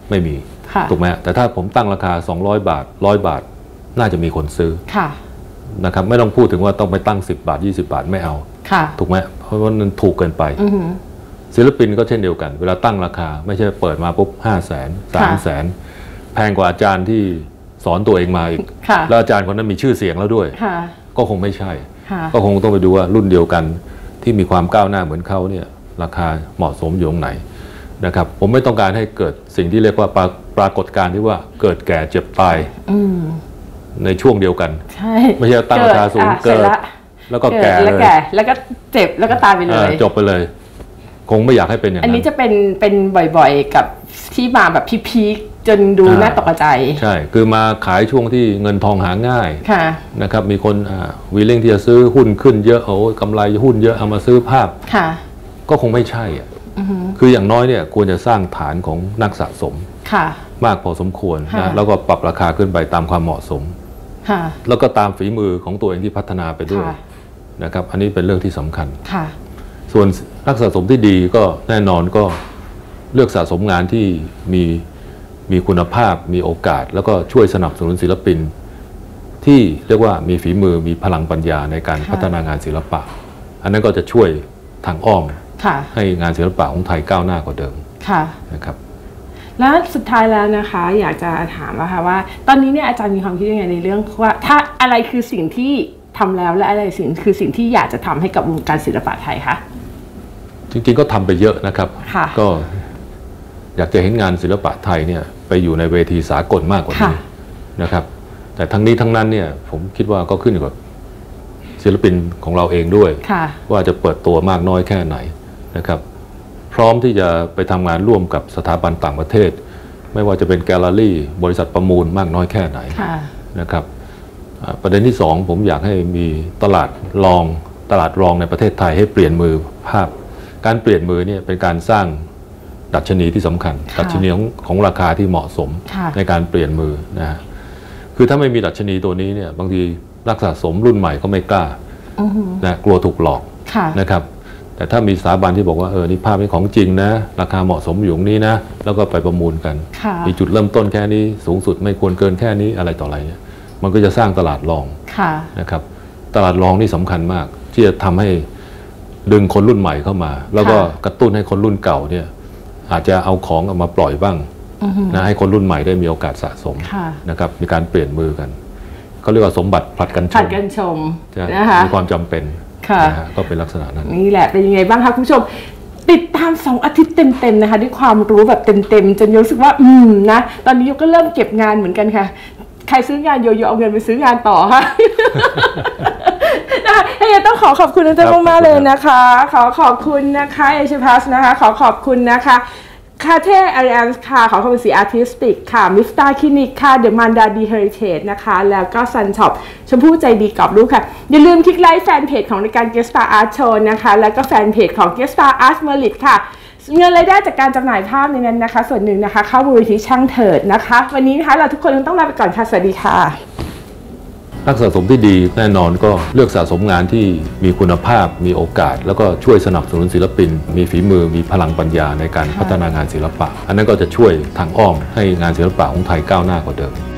ไม่มีถูกไหมแต่ถ้าผมตั้งราคา200 บาท100 บาทน่าจะมีคนซื้อนะครับไม่ต้องพูดถึงว่าต้องไปตั้ง10 บาท20 บาทไม่เอาถูกไหมเพราะว่ามันถูกเกินไปศิลปินก็เช่นเดียวกันเวลาตั้งราคาไม่ใช่เปิดมาปุ๊บ500,000 300,000แพงกว่าอาจารย์ที่สอนตัวเองมาอีกแล้วอาจารย์คนนั้นมีชื่อเสียงแล้วด้วยก็คงไม่ใช่ก็คงต้องไปดูว่ารุ่นเดียวกันที่มีความก้าวหน้าเหมือนเขาเนี่ยราคาเหมาะสมอยู่ตรงไหนนะครับผมไม่ต้องการให้เกิดสิ่งที่เรียกว่าปรากฏการณ์ที่ว่าเกิดแก่เจ็บตายในช่วงเดียวกันไม่ใช่ตั้งราคาสูงเกิดแล้วก็แก่เลยแล้วก็เจ็บแล้วก็ตายไปเลยจบไปเลยคงไม่อยากให้เป็นอย่างนั้นอันนี้จะเป็นบ่อยๆกับที่มาแบบพีคจนดูน่าตกใจใช่คือมาขายช่วงที่เงินทองหาง่ายนะครับมีคนวีลิ่งที่จะซื้อหุ้นขึ้นเยอะโอ้กำไรหุ้นเยอะเอามาซื้อภาพก็คงไม่ใช่คืออย่างน้อยเนี่ยควรจะสร้างฐานของนักสะสมมากพอสมควรนะแล้วก็ปรับราคาขึ้นไปตามความเหมาะสมแล้วก็ตามฝีมือของตัวเองที่พัฒนาไปด้วยนะครับอันนี้เป็นเรื่องที่สำคัญส่วนนักสะสมที่ดีก็แน่นอนก็เลือกสะสมงานที่มีคุณภาพมีโอกาสแล้วก็ช่วยสนับสนุนศิลปินที่เรียกว่ามีฝีมือมีพลังปัญญาในการพัฒนางานศิลปะอันนั้นก็จะช่วยทางอ้อมให้งานศิลปะของไทยก้าวหน้ากว่าเดิมนะครับแล้วสุดท้ายแล้วนะคะอยากจะถามว่าตอนนี้เนี่ยอาจารย์มีความคิดยังไงในเรื่องว่าถ้าอะไรคือสิ่งที่ทำแล้วและอะไรคือสิ่งที่อยากจะทำให้กับวงการศิลปะไทยคะจริงๆก็ทำไปเยอะนะครับก็อยากจะเห็นงานศิลปะไทยเนี่ยไปอยู่ในเวทีสากลมากกว่านี้นะครับแต่ทั้งนี้ทั้งนั้นเนี่ยผมคิดว่าก็ขึ้นอยู่กับศิลปินของเราเองด้วยว่าจะเปิดตัวมากน้อยแค่ไหนนะครับพร้อมที่จะไปทำงานร่วมกับสถาบันต่างประเทศไม่ว่าจะเป็นแกลเลอรี่บริษัทประมูลมากน้อยแค่ไหนนะครับประเด็นที่2ผมอยากให้มีตลาดรองในประเทศไทยให้เปลี่ยนมือภาพการเปลี่ยนมือเนี่ยเป็นการสร้างดัชนีที่สำคัญดัชนีของราคาที่เหมาะสมในการเปลี่ยนมือนะคือถ้าไม่มีดัชนีตัวนี้เนี่ยบางทีนักสะสมรุ่นใหม่ก็ไม่กล้านะกลัวถูกหลอกนะครับแต่ถ้ามีสถาบันที่บอกว่านี่ภาพนี้ของจริงนะราคาเหมาะสมอยู่ตรงนี้นะแล้วก็ไปประมูลกันมีจุดเริ่มต้นแค่นี้สูงสุดไม่ควรเกินแค่นี้อะไรต่ออะไรเนี่ยมันก็จะสร้างตลาดรองนะครับตลาดรองนี่สำคัญมากที่จะทำให้ดึงคนรุ่นใหม่เข้ามาแล้วก็กระตุ้นให้คนรุ่นเก่าเนี่ยอาจจะเอาของออกมาปล่อยบ้างนะให้คนรุ่นใหม่ได้มีโอกาสสะสมนะครับมีการเปลี่ยนมือกันเขาเรียกว่าสมบัติผลัดกันชมนะคะมีความจำเป็นก็เป็นลักษณะนั้นนี่แหละเป็นยังไงบ้างคะคุณผู้ชมติดตาม2 อาทิตย์เต็มๆนะคะด้วยความรู้แบบเต็มๆจนรู้สึกว่านะตอนนี้โยก็เริ่มเก็บงานเหมือนกันค่ะใครซื้องานโยเอาเงินไปซื้องานต่อค่ะให้ต้องขอบคุณอาจารย์มากๆเลยนะคะขอบคุณนะคะเอชพัสนะคะขอบคุณนะคะคาเท่อาริอันส์ค่ะขอบคุณสีอาร์ติสติกค่ะมิสตาคลินิกค่ะเดอะมันดาดีเฮริเทจนะคะแล้วก็ซันช็อปชมพู่ใจดีกรอบรูปค่ะอย่าลืมคลิกไลค์แฟนเพจของรายการ Guest Star Art Show นะคะแล้วก็แฟนเพจของ Guest Star Art Merit ค่ะเงินรายได้จากการจำหน่ายภาพในนั้นนะคะส่วนหนึ่งนะคะเข้ามูลนิธิช่างเถิดนะคะวันนี้นะคะเราทุกคนต้องลาไปก่อนค่ะสวัสดีค่ะนักสะสมที่ดีแน่นอนก็เลือกสะสมงานที่มีคุณภาพมีโอกาสแล้วก็ช่วยสนับสนุนศิลปินมีฝีมือมีพลังปัญญาในการพัฒนางานศิลปะอันนั้นก็จะช่วยทางอ้อมให้งานศิลปะของไทยก้าวหน้ากว่าเดิม